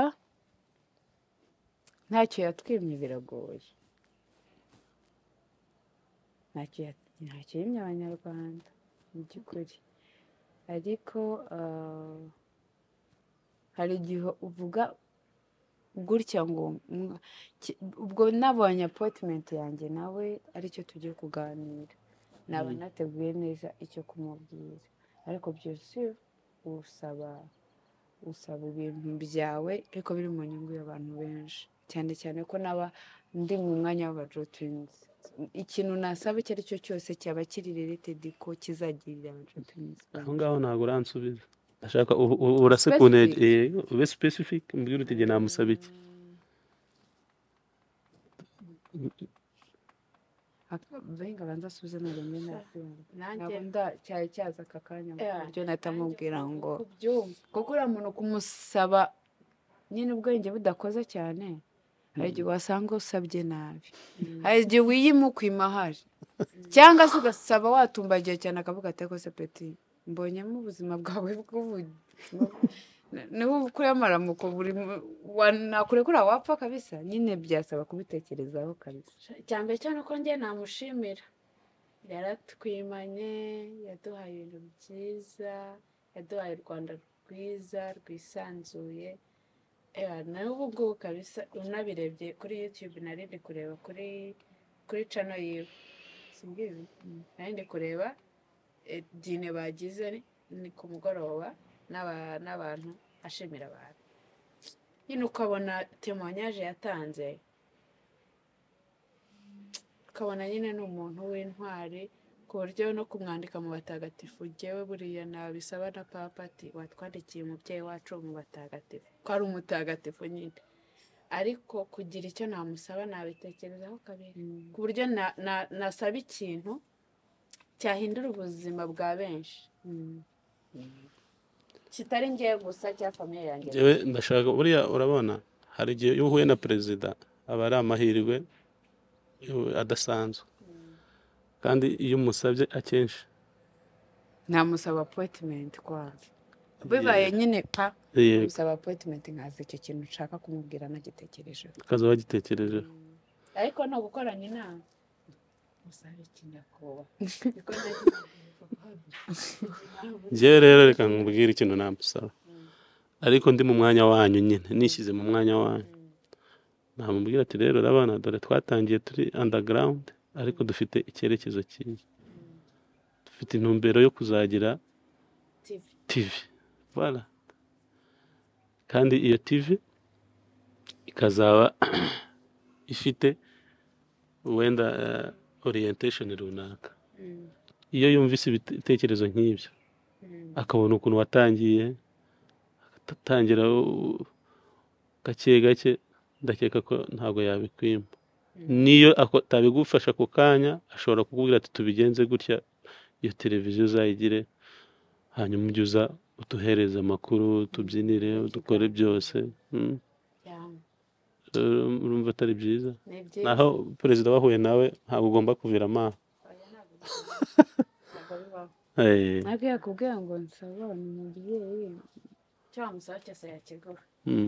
ntacyo yatwimye biragoye ntacyo yimye abanyarwanda mu by'ukuri ariko hari igihe uvuga gutya ngo ubwo nabonye appointment yanjye nawe aricyo tugiye kuganira naba nateguye neza icyo kumubwira ariko byose usaba ibintu byawe ariko biri mu nyungu y'abantu benshi cyane cyane ko naba ndi mu mwanya w'abajotwins ikintu nasaba icyo ari cyo cyose cyaba kiri related ko kizagirira abajotwins aho ngaho ntabwo uransubiza ndashaka urase ku ntege ube specific mbwira uti namusaba iki venga banza suze na rimwe nanjye cyari cyaza aka kanya buryo natamubwira ngo kuko uriya muntu kumusaba nyine ubwenge budakoze cyane hari igihe wasanga usabye nabi hari igihe wiyimukwima hari cyangwa se ugasaba watumbagiye cyane akavuga ati ko se peti mbonyemo ubuzima bwawe niba ukuri amaramuko nakurekura wapfa kabisa nyine byasaba kubitekerezaho kabisa cyambere cyane ko njye namushimira yaratwimanye yaduhaye ibintu byiza yaduhaye u Rwanda rwiza rwisanzuye nawe ubu ngubu kabisa unabirebye kuri YouTube nari ndi kureba kuri channel yiwe simbizi nari ndi kureba dine bagize ni ku mugoroba n'abantu ashimira abantu nyine ukabona témoignage yatanze ukabona nyine ni umuntu w'intwari ku buryo no kumwandika mu batagatifu jyewe buriya nabisaba na papa ati watwandikiye umubyeyi wacu mu batagatifu ko ari umutagatifu nyine ariko kugira icyo namusaba nabitekerezaho kabiri ku buryo nasaba ikintu cyahindura ubuzima bwa benshi kitari ngiye gusa cya famiye yanjye jewe ndashaka buriya urabona hari igihe iyo uhuye na perezida aba ari amahirwe adasanzwe kandi iyo umusabye akenshi namusaba appointment kwanza bibaye nyine pa musaba appointment nkaza icyo kintu nshaka kumubwira nagitekereje kaza wagitekereje ariko no gukorana inama musabe kinyakoba jewe rero reka nkubwire ikintu namusaba ariko ndi mu mwanya wanyu nyine nishyize mu mwanya wanyu namubwira ati rero urabona dore twatangiye turi underground ariko dufite icyerekezo cyiza dufite intumbero yo kuzagira TV voilà kandi iyo TV ikazaba ifite wenda orientation runaka iyo yumvise ibitekerezo nk'ibyo akabona ukuntu watangiye agatangira gake gake ndakeka ko ntabwo yabikwima niyo atabigufasha ku kanya ashobora kukubwira ati tubigenze gutya iyo televiziyo uzayigire hanyuma ujye uza uduhereze amakuru tubyinire dukore byose urumva atari byiza naho perezida wahuye nawe ntabwo ugomba kuvira amaso ntabwo yakubwira ngo nsaba umubyeyi cyangwa musaba cyose yakigura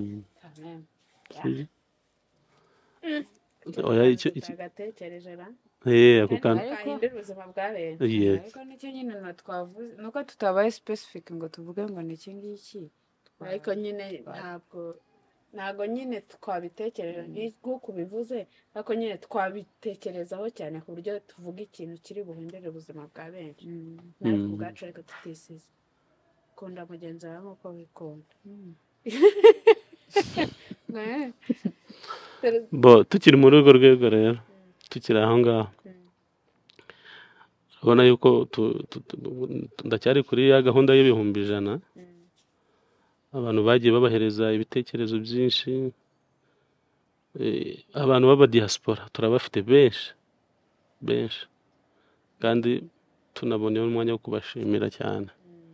oya icyo agatekereje ra ako kantu kahindura ubuzima bwa benshi ariko nicyo nyine twavuze nuko tutabaye specific ngo tuvuge ngo ni iki ngiki ariko nyine ntabwo nyine twabitekereje nk'uko ubivuze ariko nyine twabitekerezaho cyane ku buryo tuvuga ikintu kiri buhindure ubuzima bwa benshi natwe ubwacu ariko tutisize kunda mugenzi wawe nk'uko wikunda tukiri muri urwo rwego rero tukiri aho ngaho urabona yuko ndacyari kuri ya gahunda y'ibihumbi 100 abantu bagiye babahereza ibitekerezo byinshi abantu b'aba diaspora turabafite benshi kandi tunaboneyeho umwanya wo kubashimira cyane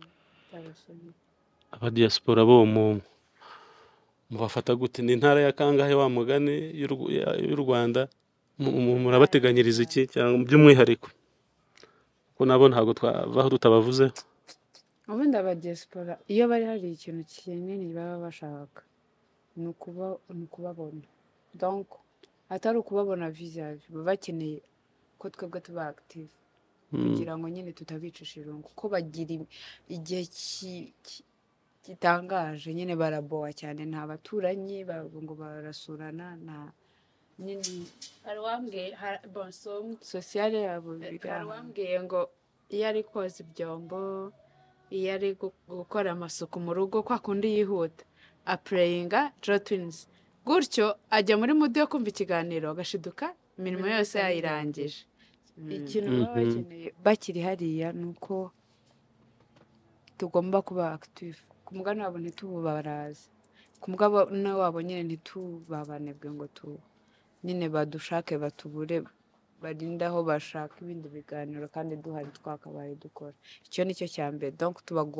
aba diaspora bo mubafata gute ni intara ya kangahe wa mugani y'u Rwanda murabateganyiriza iki cyangwa by'umwihariko ko nabo ntabwo twavaho tutabavuze ubundi aba diaspora iyo bari hari ikintu kinini baba bashaka ni ukubabona donc atari ukubabona vis-à-vis baba bakeneye ko twebwe tuba active kugira ngo nyine tutabicisha irungu ko bagira igihe gitangaje nyine barabowa cyane nta baturanyi ngo barasurana nta nyine arwambwiye sociale yabo arwambwiye ngo iyo ari koza ibyombo iyo ari gukora amasuku mu rugo kwa kundi yihuta apureyinga Twins gutyo ajya muri mudu yo kumva ikiganiro agashiduka imirimo yose yayirangije ikintu baba bakeneye bakiri hariya ni uko tugomba kuba active ku mugani wabo ntitubaraze ku mugani wabo nyine ntitubabanebwe ngo nyine badushake batubure barinde aho bashaka ibindi biganiro kandi duhari twakabaye dukora icyo nicyo cya mbere donc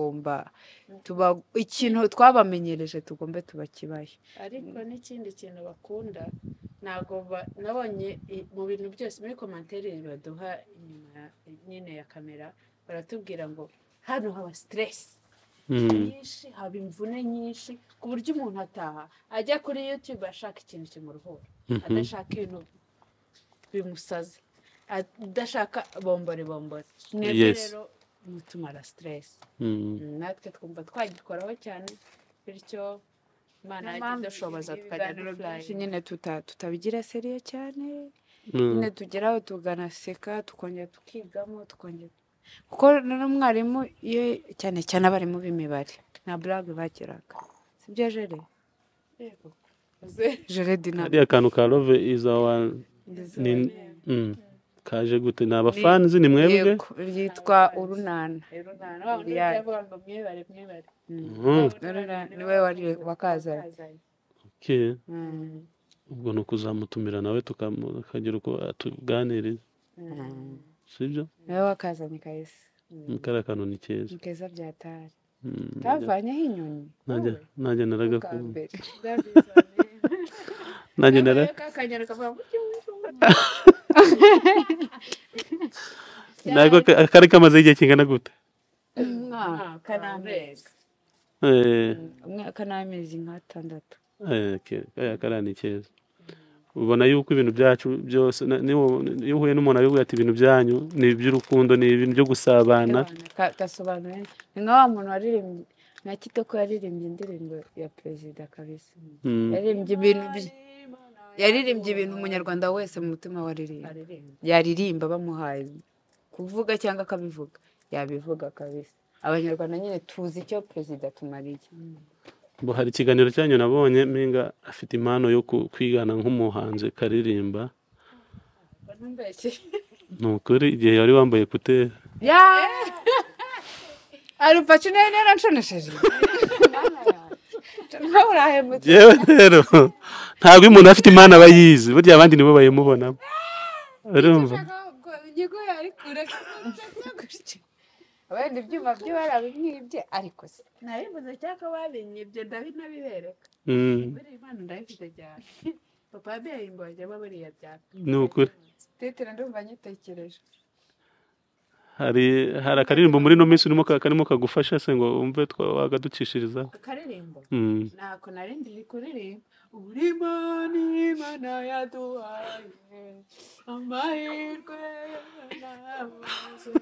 ikintu twabamenyereje tugombe tubakibaye ariko n'ikindi kintu bakunda ntabwo nabonye mu bintu byose muri komantere baduha inyuma nyine ya kamera baratubwira ngo hano haba stress nyinshi, haba imvune nyinshi ku buryo umuntu ataha ajya kuri YouTube ashaka ikintu kimuruhura, adashaka ibintu bimusaze, adashaka bombori. Mwebwe rero mutumara stress, natwe twumva twagikoraho cyane, bityo Imana yagize dushoboza tukajya dufly nyine tutabigira seriye cyane, nyine tugeraho tuganaseka tukongera tukigamo tukongera, kuko n'umwarimu iyo cyane cyane abarimu b'imibare nta blague bagiraga, sibyo Jere? Jere Dina hariya kantu ka love is our kaje gute ni abafanzi ni mwebwe ryitwa urunana. Niwe wari wakazanye. Okay. Ubwo no kuzamutumira nawe tukagira uko atuganiriza. Sibyo? Niwe wakazanye kahise. Kara kantu ni keza. Keza byatari. Tavanyeho inyoni. Najye naragakunda. Najye kakanyana kavuga nako kari kamaze igihe kingana gute? kanamezi kanamezi nka 6. Kara ni keza. Ubona yuko ibintu byacu byose niyo uhuye n'umuntu abibwira ati ibintu byanyu ni iby'urukundo, ni ibintu byo gusabana. Gasobanuye ni nka wa muntu waririmbye na Kitoko yaririmbye indirimbo ya perezida kabisa, yaririmbye ibintu umunyarwanda wese mu mutima yaririmba bamuhaye kuvuga cyangwa akabivuga yabivuga kabisa. Abanyarwanda nyine tuzi icyo perezida tumariye. Bo hari ikiganiro cyanyu nabonye Mpinga afite impano yo kwigana nk'umuhanzi karirimba. Nukuri igihe yari wambaye kutera. Arupacu nera nshonesheje. Yewe rero ntabwo umuntu afite impano abayizi, burya abandi nibo bayimubonamo. Urumva? Abandi ibyuma byo barabimwibye ariko se nabivuze cyangwa babinyibye ndabinabibereka. Buri impano ndayifite cyane. Papa yabiyimbo ajya baburiya byaka. Nukuri. Tetera ndumva nyitekereje. Hari akaririmbo muri no minsi urimo karimo kagufasha se ngo umve twagaducishiriza. Akaririmbo nako narindi kuririmba Imana yaduhaye amahirwe nabuze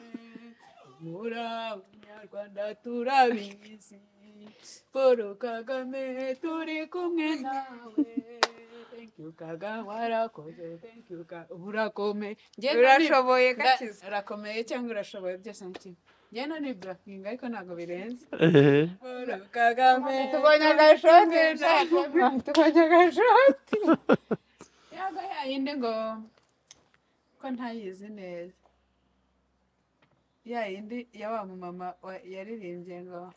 Umunyarwanda turabizi Paul Kagame turi kumwe nawe. Thank you Kagame warakoze, thank you urakome. Urashoboye gakiza. Urakomeye cyangwa urashoboye byose nti. Njyana ni braking ariko ntago birenze. Paul Kagame tubonye agashoti. Tubonye agashoti. Yaga yindi ngo ko ntayizi neza. Ya yindi ya wa mama yaririmbye ngo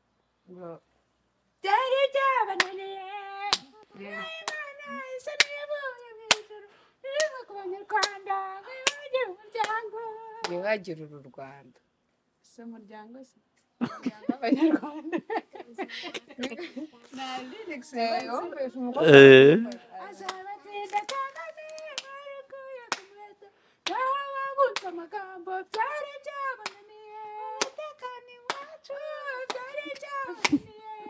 byari byabananiye Imana isa n'iyavuye mu ijuru iri ku banyarwanda wibagira umuryango wibagira uru Rwanda se umuryango se umuryango w'abanyarwanda na lyrics azabatsinda Kagame barikuye ku muheto bababutse amagambo byari byabananiye tekana iwacu byari byabananiye.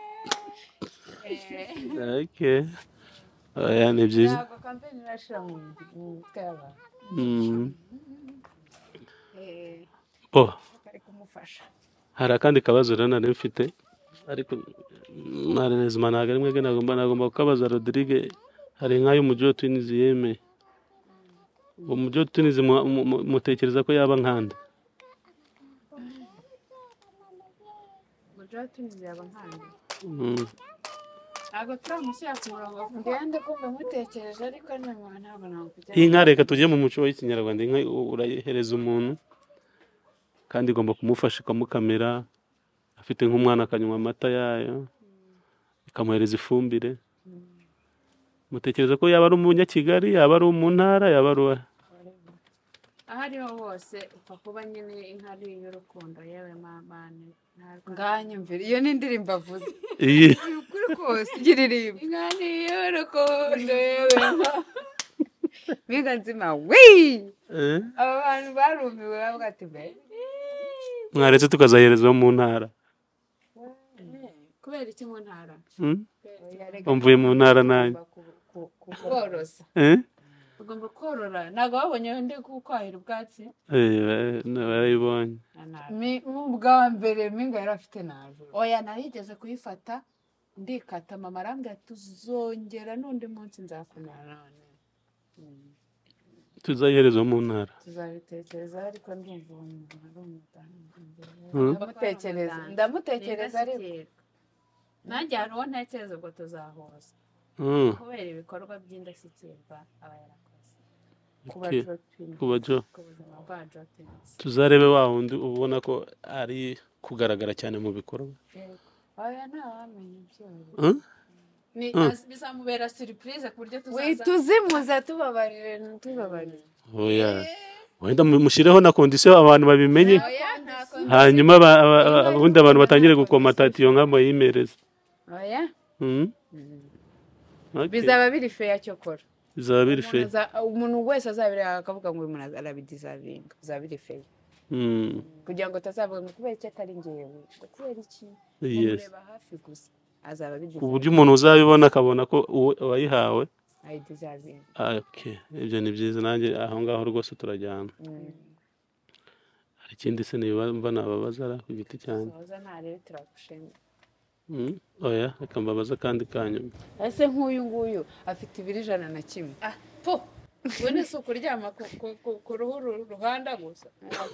Okay. Oya ni byiza. Ntabwo campaign irashira mu mutwe y'abantu. Bari kumufasha. Hari akandi kabazo rero nari mfite ariko Marezima ntabwo ari mwebwe nagomba kukabaza Rodrigue. Hari nk'ayo umujyi wa Twins yemeye. Umujyi wa Twins mutekereza ko yaba nkande? Umujyi wa Twins yaba nkande? Ntabwo turamushyira ku murongo ngende kumva mutekereje ariko ntabwo nakujya. Inka reka tujye mu muco w'ikinyarwanda. Inka urayihereza umuntu kandi igomba kumufasha ikamukamira, afite nk'umwana akanywa amata yayo ikamuhereza ifumbire. Mutekereza ko yaba ari umunyakigali, yaba ari mu ntara, yaba ari aho ariho hose upfa kuba nyine inka ari iy'urukundo yewe mamane nganyumvira iyo ni indirimbo avuze. iyi Ukuri kose igiririmbo inka ni iy'urukundo yewe Mpinga nzima wii aba bantu barumiwe bavuga ati be mwaretse tukazaherezwa mu ntara. kubera iki mu ntara mvuye mu ntara nanjye koroza ugomba korora ntabwo wabonye ndi kukwahira ubwatsi barayibonye bwa mbere mpinga yari afite najoro oya nahigeze kuyifata ndikata mama arambwira tuzongera n'undi munsi nzakunara tuzayihereza mu ntara tuzabitekereza ariko ndumva uwo muntu ari umudamu ndamutekereza ariko nanjye hari uwo ntekereza ubwo tuzahuza kubera ibikorwa by'indashyikirwa aba yarakoze kuba jo ku buzima bwa Jotinesi tuzarebe wa wundi ubona ko ari kugaragara cyane mu bikorwa oya ntawamenya ibyo bizamubera surprise ku buryo tuzimuza tubabarire oya wenda mushyireho na kondisiyo abantu babimenye hanyuma ubundi abantu batangire gukomata ati iyo nkamo yimereza oya bizaba biri feya cyo kora bizaba biri feya umuntu wese azabireba akavuga ngo uyu muntu arabidizavinga bizaba biri feya kugira ngo atazavuga ngo kubera iki atari ngewe kubera iki mureba hafi gusa azaba bidizavinga ku buryo umuntu uzabibona akabona ko uwayihawe ayidizavinga ibyo ni byiza nanjye aho ngaho rwose turajyana hari ikindi se niba nababaza ku giti cyane oya reka mbabaza kandi kanyuma ese nk'uyu nguyu afite ibiro 101 we ni isuku uryama ku ruhu ruhanda gusa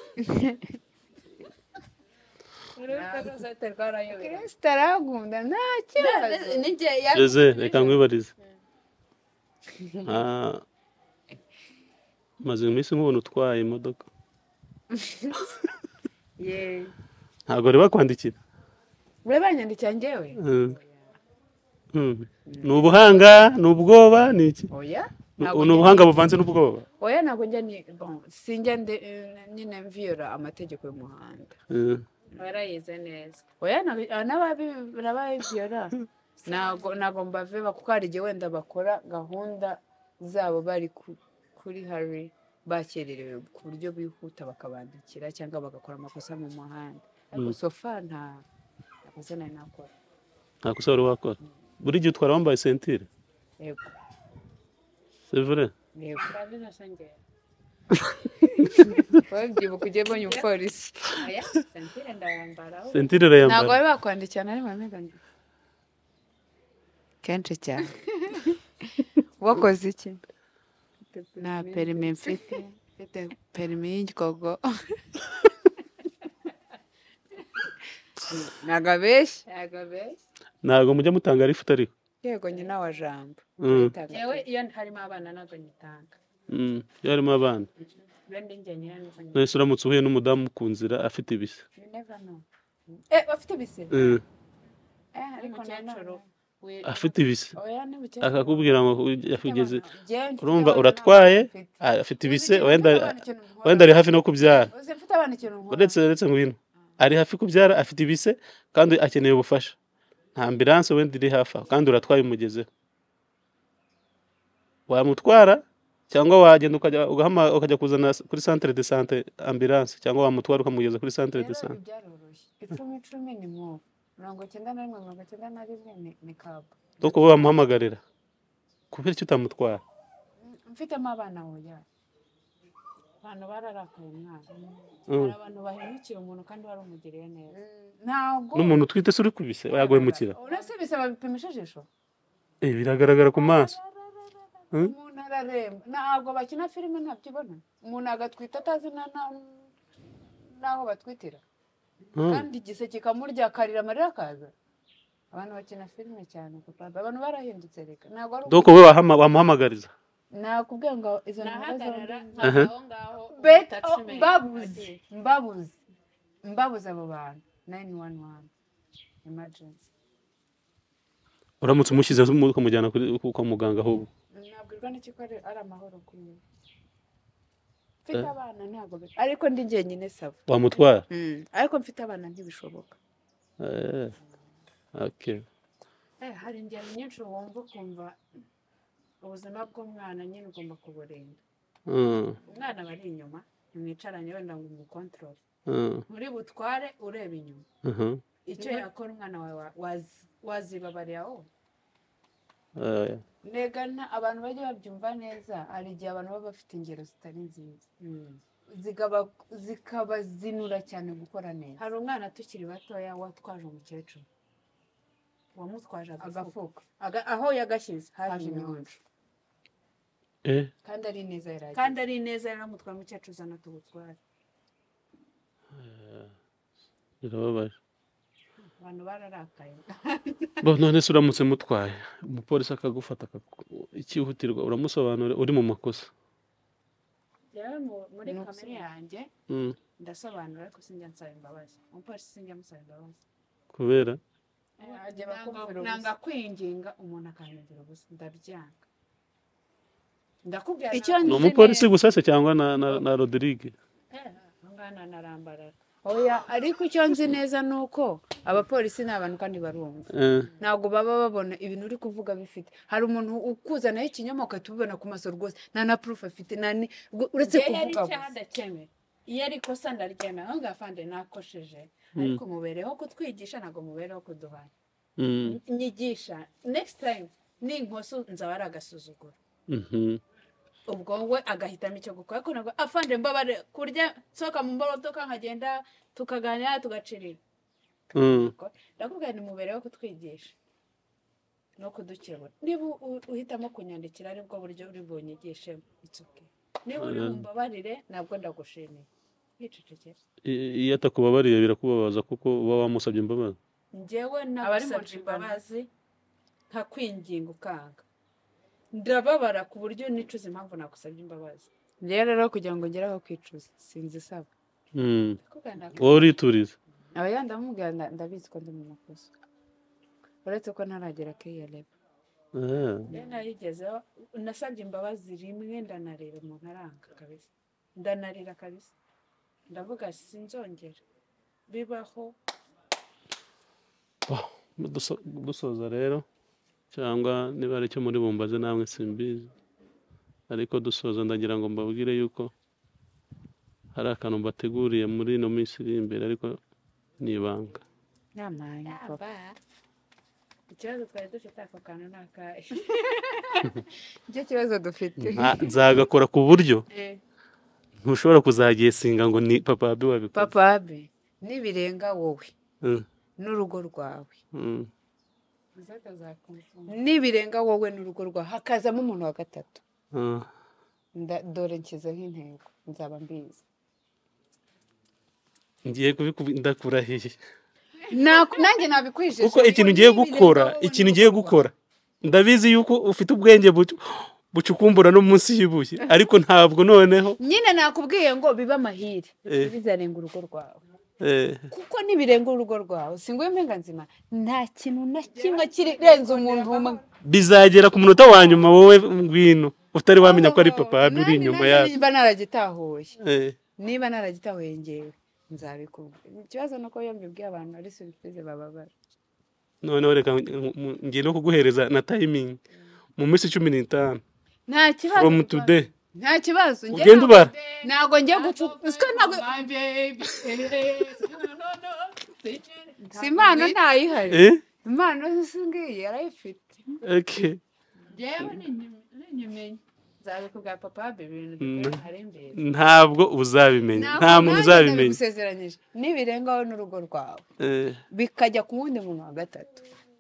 kirisita aragunda nta kibazo reka nkwibarize maze iminsi nk'ubuntu utwaye imodoka ntabwo reba kwandikira urabanyandikira njyewe ni ubuhanga ni ubwoba ni iki oya ni ubuhanga buvanze n'ubwoba oya ntabwo njya sinjya nyine mviyora amategeko y'umuhanda warayize neza oya n'ababiviyora ntabwo mbaveba kuko hari igihe wenda bakora gahunda zabo bari kuri hari bakererewe ku buryo bihuta bakabandikira cyangwa bagakora amakosa mu muhanda ariko sofa nta kosa nari nakora nta kosa wari wakora buri gihe utwara wambaye sentire yego c'est vrai yego ndabinasengera wabyibuka ugiye mbonye umupolisi oya sentire ndayambara sentire urayambara ntabwo bari bakwandikira na rimwe meganye kenshi cyane wakoze iki nta perime mfite perime y'igikogo ntabwo mujya mutanga arifu ariko yego nyina wa jambo yewe iyo harimo abana ntabwo nyitanga iyo harimo abana nahise uramutse uhuye n'umudamu ku nzira afite ibise afite ibise afite ibise akakubwira ngo yakugeze urumva uratwaye afite ibise wenda ari hafi no kubyara uretse ngwino ari hafi kubyara afite ibise kandi akeneye ubufasha nta ambulance wenda iri hafi kandi uratwaye umugezeho wamutwara cyangwa wagenda ukajya kuzana kuri centre de santé ambulance cyangwa wamutwara ukamugeza kuri centre de santé 10 ni mo 91 ni kabo donc wowe wamuhamagarira kubera icyo utamutwara mfitemo abana oya abantu bararakaye umwana abantu bahemukira umuntu kandi warumugiriye neza ntabwo n'umuntu utwite se uri kubise yaguhemukira urase bisaba bipimisha ijisho biragaragara ku maso umuntu araremba ntabwo bakina filime ntabyibona umuntu agatwita atazi naho batwitira kandi igise kikamurya akarira amarira akaza abantu bakina filime cyane kuko abantu barahindutse reka ntabwo ari donc wowe wamuhamagariza nakubwiye ngo izo nahagarara ngaho mbabuze abo bantu 911 emergency uramutse umushyize ukamujyana kwa muganga ahubwo nabwirwa n'iki ko ari amahoro kuri we mfite abana ntabwo ariko ndi njyenyine sava wamutwara ariko mfite abana ntibishoboka okay hari ingero nyinshi wumva ukumva ubuzima bw'umwana nyine ugomba kuburinda umwana bari inyuma ntimwicaranye wenda ngo umukontorore muri butware ureba inyuma icyo yakora umwana wawe wazibabarira wowe Eh, abantu bajya babyumva neza hari igihe abantu baba bafite ingero zitari nziza zikabazinura cyane gukora neza. hari umwana tukiri batoya watwaje umukecuru wamutwaje agafuka aho yagashyize haje inyonjo kandi ari neza yaragiye kandi ari neza yaramutwaye umukecuru uzana tugutware birababaje. abantu bararakaye None se uramutse mutwaye umupolisi akagufata ikihutirwa uramusobanura uri mu makosa. rero muri kamere yanjye ndasobanura ariko sinjya nsaba imbabazi umupolisi sinjya musaba imbabazi Kubera nanga kwinginga umuntu akanyumvira ubusa ndabyanga ndakubwira ni umupolisi gusa se cyangwa na Rodrigue? ngana narambarara oya ariko icyo nzi neza ni uko abapolisi ni abantu kandi barumva ntabwo baba babona ibintu uri kuvuga bifite. Hari umuntu ukuzanaho ikinyoma ugahita ubibona ku maso rwose nta na proof afite uretse kuvuga gusa iyo ari ikosa ndaryemera aho ngafande nakosheje ariko mubereho kutwigisha ntabwo mubereho kuduhana nyigisha next time n'inkoso nzaba ari agasuzuguro ubwo we agahitamo icyo gukora ariko ntabwo afande mbabare kurya nsohoka mu modoka nkagenda tukaganira tugacirira ndakubwira ni mubereho kutwigisha no kudukebura niba uhitamo kunyandikira aribwo buryo uri bunyigishe itsuke niba uri bumbabarire nabwo ndagushimiye kwicecekera. Iyo atakubabariye birakubabaza kuko uba wamusabye imbabazi. njyewe nabasabye imbabazi nka kwinginga ukanga ndababara ku buryo nicuza impamvu nagusabye imbabazi. rero kugira ngo ngere aho kwicuza sinzi isaba wowe urituriza aba ndamubwira ndabizi ko ndi mu makosa uretse ko ntaragera kiriya level. rero narigezeho nasabye imbabazi rimwe ndanarira umuntu aranga kabisa ndanarira kabisa ndavuga sinzongera bibaho. dusoza rero cyangwa niba ari cyo muri bumbaze namwe simbizi ariko dusoza ndagira ngo mbabwire yuko hari akantu mbateguriye muri ino minsi iri imbere ariko ni ibanga. ikibazo twari dufite ako kantu ni akahe? icyo kibazo dufite nzagakora ku buryo ntushobora kuzagisinga ngo ni papa Abi wabikoze. papa Abi nibirenga wowe n'urugo rwawe nibirenga wowe n'urugo rwawe hakazamo umuntu wa gatatu dore nshyizeho intego nzaba mbizi ngiye ndakurahiye nanjye nabikwijeje kuko ikintu ngiye gukora ndabizi yuko ufite ubwenge bucukumbura no munsi y'ibuye ariko ntabwo noneho nyine nakubwiye ngo bibe amahire bizarenga urugo rwawe kuko nibirenga urugo rwawe singuye mpenganzima nta kintu na kimwe kirenze umuntu umwe bizagera ku munota wa nyuma wowe ngwino utari wamenya ko ari papa Abi uri inyuma yawe. niba naragitahuye ngewe nzabikubwira. Ikibazo nuko iyo mbibwiye abantu ari surprise bababara. Noneho reka ngiye no kuguhereza na timing mu minsi 15. Nta kibazo from today. Nta kibazo ugenda ubara ntago ngiye gucuka ntago si impano ntayihari impano zisingiye yarayifite. Okay yewe ninyimenye nzabikubwira papa Abi ibintu dukora hari imbere ntabwo uzabimenya nta muntu uzabimenya gusezeranyije nibirengaho n'urugo rwawe bikajya ku wundi muntu wa gatatu.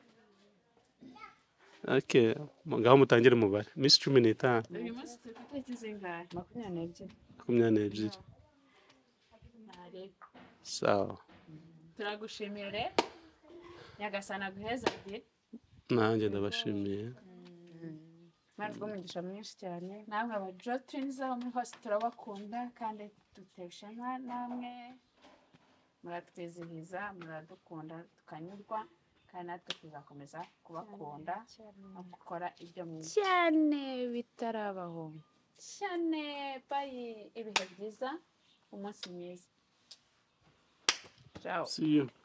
Okay ngaho mutangire umubare minsi 15. uyu munsi turi zingahe? 22. Sawa turagushimire Nyagasana guhezagire. nanjye ndabashimiye Marwo umugisha mwinshi cyane namwe aba Twins aho muri hose turabakunda kandi duteshema namwe muratwizihiza muradukunda tukanyurwa kandi natwe tuzakomeza kubakunda no gukora ibyo mwiza cyane bitarabaho cyane. Bayi ibihe byiza umunsi mwiza. Ciao. See you.